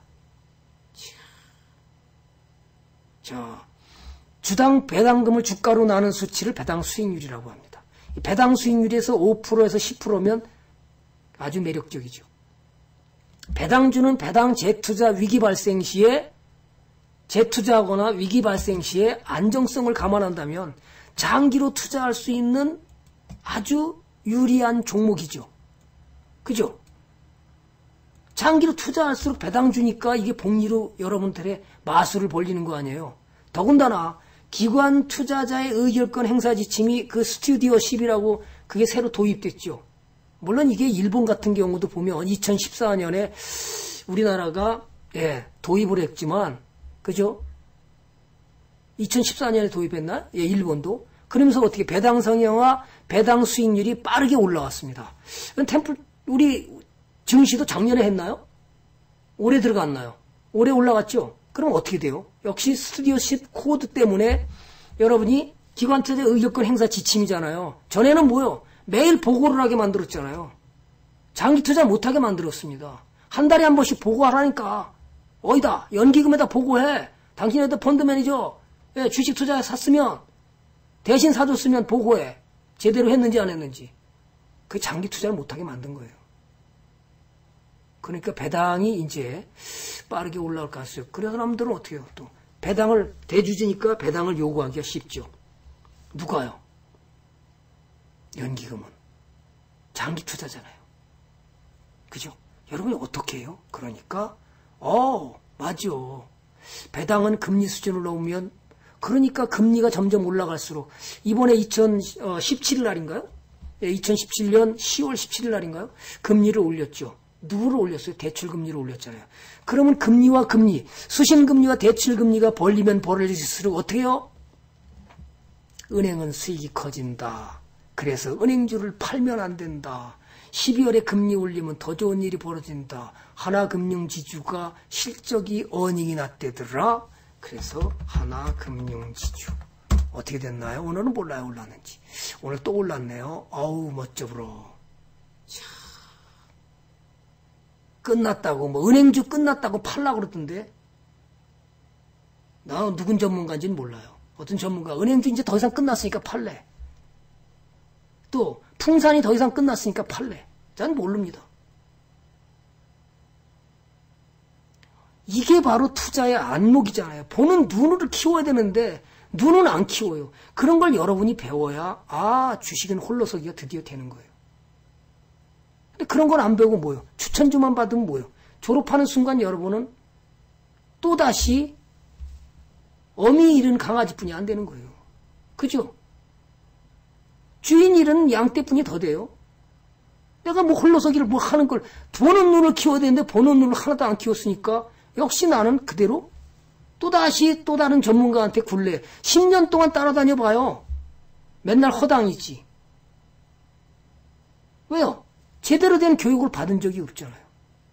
자, 주당 배당금을 주가로 나눈 수치를 배당 수익률이라고 합니다. 배당 수익률에서 오 퍼센트에서 십 퍼센트면 아주 매력적이죠. 배당주는 배당 재투자 위기 발생 시에 재투자하거나 위기 발생 시에 안정성을 감안한다면 장기로 투자할 수 있는 아주 유리한 종목이죠. 그죠? 장기로 투자할수록 배당주니까 이게 복리로 여러분들의 마술을 벌리는 거 아니에요. 더군다나 기관 투자자의 의결권 행사 지침이 그 스튜디오십이라고 그게 새로 도입됐죠. 물론 이게 일본 같은 경우도 보면 이천십사 년에 우리나라가 예, 도입을 했지만 그죠? 이천십사 년에 도입했나? 예, 일본도. 그러면서 어떻게 배당 성향화, 배당 수익률이 빠르게 올라왔습니다. 템플 우리 증시도 작년에 했나요? 올해 들어갔나요? 올해 올라갔죠? 그럼 어떻게 돼요? 역시 스튜디오십 코드 때문에 여러분이 기관투자 의결권 행사 지침이잖아요. 전에는 뭐요? 매일 보고를 하게 만들었잖아요. 장기 투자 못하게 만들었습니다. 한 달에 한 번씩 보고하라니까. 어이다 연기금에다 보고해. 당신네들 펀드 매니저 예, 주식 투자 샀으면 대신 사줬으면 보고해. 제대로 했는지 안 했는지. 그 장기 투자를 못하게 만든 거예요. 그러니까 배당이 이제 빠르게 올라올 가능성이 있어요. 그래서 사람들은 어떻게 해요? 또 배당을 대주주니까 배당을 요구하기가 쉽죠. 누가요? 연기금은 장기 투자잖아요. 그죠? 여러분이 어떻게 해요? 그러니까 어 맞아. 배당은 금리 수준을 넘으면 그러니까 금리가 점점 올라갈수록 이번에 이천십칠 일 날인가요? 예, 이천십칠 년 시월 십칠 일 날인가요? 금리를 올렸죠. 누구를 올렸어요? 대출금리를 올렸잖아요. 그러면 금리와 금리, 수신금리와 대출금리가 벌리면 벌어질수록 어떻게 해요? 은행은 수익이 커진다. 그래서 은행주를 팔면 안 된다. 십이월에 금리 올리면 더 좋은 일이 벌어진다. 하나금융지주가 실적이 어닝이 났대더라. 그래서 하나금융지주. 어떻게 됐나요? 오늘은 몰라요, 올랐는지. 오늘 또 올랐네요. 아우, 멋져 불어. 자, 끝났다고, 뭐, 은행주 끝났다고 팔라고 그러던데. 나 누군 전문가인지는 몰라요. 어떤 전문가, 은행주 이제 더 이상 끝났으니까 팔래. 또, 풍산이 더 이상 끝났으니까 팔래. 난 모릅니다. 이게 바로 투자의 안목이잖아요. 보는 눈을 키워야 되는데 눈은 안 키워요. 그런 걸 여러분이 배워야 아 주식은 홀로서기가 드디어 되는 거예요. 근데 그런 걸 안 배우고 뭐예요? 추천주만 받으면 뭐예요? 졸업하는 순간 여러분은 또다시 어미 잃은 강아지뿐이 안 되는 거예요. 그죠? 주인 잃은 양떼뿐이 더 돼요. 내가 뭐 홀로서기를 뭐 하는 걸 보는 눈을 키워야 되는데 보는 눈을 하나도 안 키웠으니까 역시 나는 그대로 또다시 또 다른 전문가한테 굴래. 십 년 동안 따라다녀 봐요. 맨날 허당이지. 왜요? 제대로 된 교육을 받은 적이 없잖아요.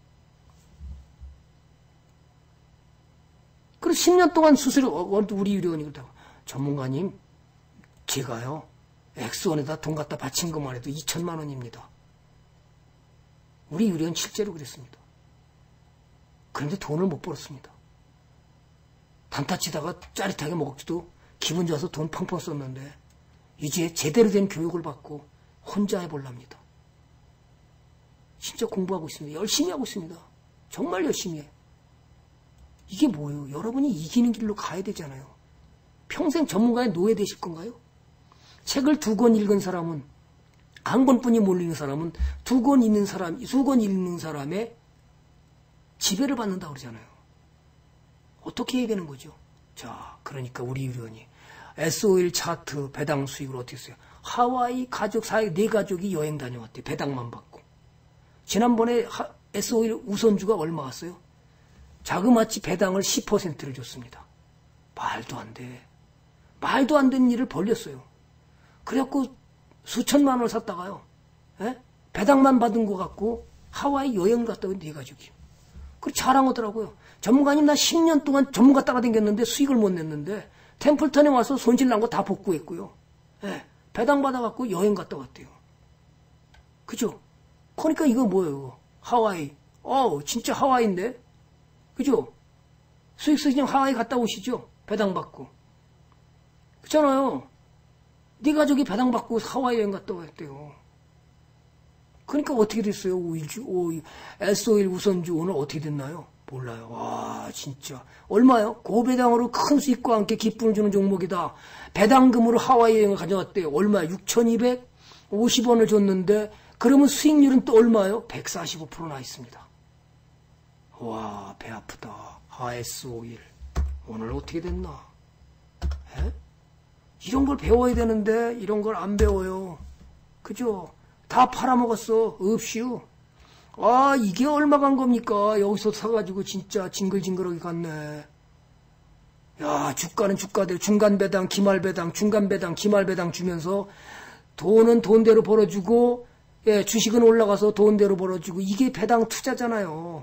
그래서 십 년 동안 수수료, 우리 유료원이 그렇다고. 전문가님, 제가요, 엑스원에다 돈 갖다 바친 것만 해도 이천만 원입니다. 우리 유료원 실제로 그랬습니다. 그런데 돈을 못 벌었습니다. 단타 치다가 짜릿하게 먹기도 기분 좋아서 돈 펑펑 썼는데 이제 제대로 된 교육을 받고 혼자 해보랍니다. 진짜 공부하고 있습니다. 열심히 하고 있습니다. 정말 열심히 해. 이게 뭐예요? 여러분이 이기는 길로 가야 되잖아요. 평생 전문가의 노예 되실 건가요? 책을 두 권 읽은 사람은 한 권뿐이 못 읽는 사람은 두 권 읽는 사람, 두 권 읽는 사람의 지배를 받는다고 그러잖아요. 어떻게 해야 되는 거죠? 자, 그러니까 우리 유료원이 에스오일 차트 배당 수익을 어떻게 써요? 하와이 가족 사이 네 가족이 여행 다녀왔대. 배당만 받고. 지난번에 하, 에스오일 우선주가 얼마 왔어요? 자그마치 배당을 십 퍼센트를 줬습니다. 말도 안 돼. 말도 안 되는 일을 벌렸어요. 그래갖고 수천만 원을 샀다가요. 에? 배당만 받은 것 같고 하와이 여행 갔다 온 네 가족이요. 그 자랑하더라고요. 전문가님 나 십 년 동안 전문가 따라다녔는데 수익을 못 냈는데 템플턴에 와서 손실 난 거 다 복구했고요. 예, 배당 받아갖고 여행 갔다 왔대요. 그죠? 그러니까 이거 뭐예요? 하와이. 어, 진짜 하와이인데? 그죠? 수익서 그냥 하와이 갔다 오시죠? 배당 받고. 그렇잖아요. 네 가족이 배당 받고 하와이 여행 갔다 왔대요. 그러니까 어떻게 됐어요? 오일주, 오, 에스오일 우선주 오늘 어떻게 됐나요? 몰라요. 와, 진짜. 얼마요? 고배당으로 큰 수익과 함께 기쁨을 주는 종목이다. 배당금으로 하와이 여행을 가져왔대요. 얼마요? 육천이백오십 원을 줬는데, 그러면 수익률은 또 얼마요? 백사십오 퍼센트 나 있습니다. 와, 배 아프다. 에스오일. 오늘 어떻게 됐나? 에? 이런 걸 배워야 되는데, 이런 걸 안 배워요. 그죠? 다 팔아먹었어. 없이요. 아, 이게 얼마 간 겁니까? 여기서 사가지고 진짜 징글징글하게 갔네. 야, 주가는 주가대로 중간배당, 기말배당, 중간배당, 기말배당 주면서 돈은 돈대로 벌어주고, 예, 주식은 올라가서 돈대로 벌어주고, 이게 배당 투자잖아요.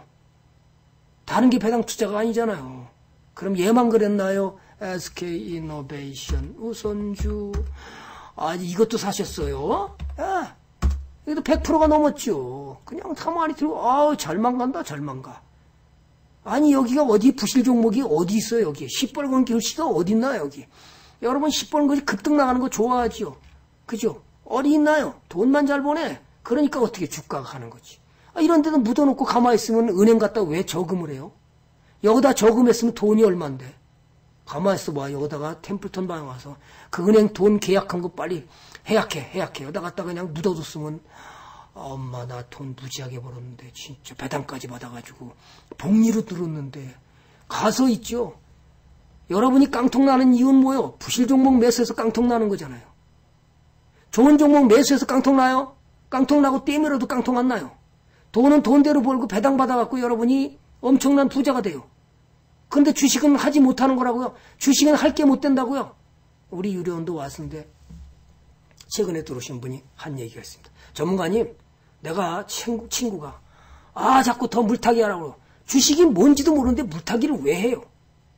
다른 게 배당 투자가 아니잖아요. 그럼 얘만 그랬나요? 에스케이이노베이션, 우선주. 아, 이것도 사셨어요? 예. 이것도 백 퍼센트가 넘었죠. 그냥 가만히 들고, 아우, 잘만 간다, 잘만 가. 아니, 여기가 어디, 부실 종목이 어디 있어요, 여기. 시뻘건 글씨가 어딨나, 여기. 여러분, 시뻘건 글씨 급등 나가는 거 좋아하죠? 그죠? 어디 있나요? 돈만 잘 보내. 그러니까 어떻게 주가가 가는 거지. 아, 이런 데다 묻어놓고 가만히 있으면 은행 갔다 왜 저금을 해요? 여기다 저금했으면 돈이 얼만데. 가만히 있어봐. 여기다가 템플턴 방에 와서 그 은행 돈 계약한 거 빨리 해약해, 해약해. 여기다 갖다가 그냥 묻어뒀으면, 아, 엄마 나 돈 무지하게 벌었는데 진짜 배당까지 받아가지고 복리로 들었는데 가서 있죠. 여러분이 깡통 나는 이유는 뭐예요? 부실 종목 매수해서 깡통 나는 거잖아요. 좋은 종목 매수해서 깡통 나요? 깡통 나고 떼밀어도 깡통 안 나요. 돈은 돈대로 벌고 배당 받아갖고 여러분이 엄청난 부자가 돼요. 근데 주식은 하지 못하는 거라고요. 주식은 할 게 못 된다고요. 우리 유료원도 왔는데 최근에 들어오신 분이 한 얘기가 있습니다. 전문가님, 내가 친구, 친구가 아 자꾸 더 물타기 하라고. 주식이 뭔지도 모르는데 물타기를 왜 해요?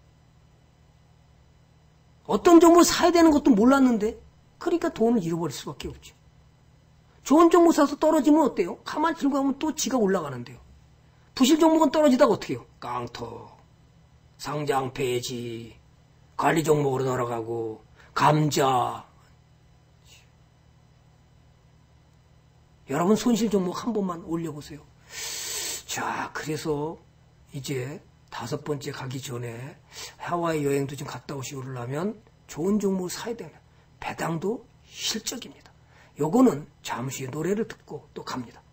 어떤 종목을 사야 되는 것도 몰랐는데 그러니까 돈을 잃어버릴 수밖에 없죠. 좋은 종목 사서 떨어지면 어때요? 가만히 들고 가면 또 지가 올라가는데요. 부실 종목은 떨어지다가 어떻게 해요? 깡통, 상장 폐지, 관리 종목으로 돌아가고 감자. 여러분 손실 종목 한 번만 올려보세요. 자, 그래서 이제 다섯 번째 가기 전에 하와이 여행도 좀 갔다 오시고 그러려면 좋은 종목을 사야 되는 배당도 실적입니다. 요거는 잠시 노래를 듣고 또 갑니다.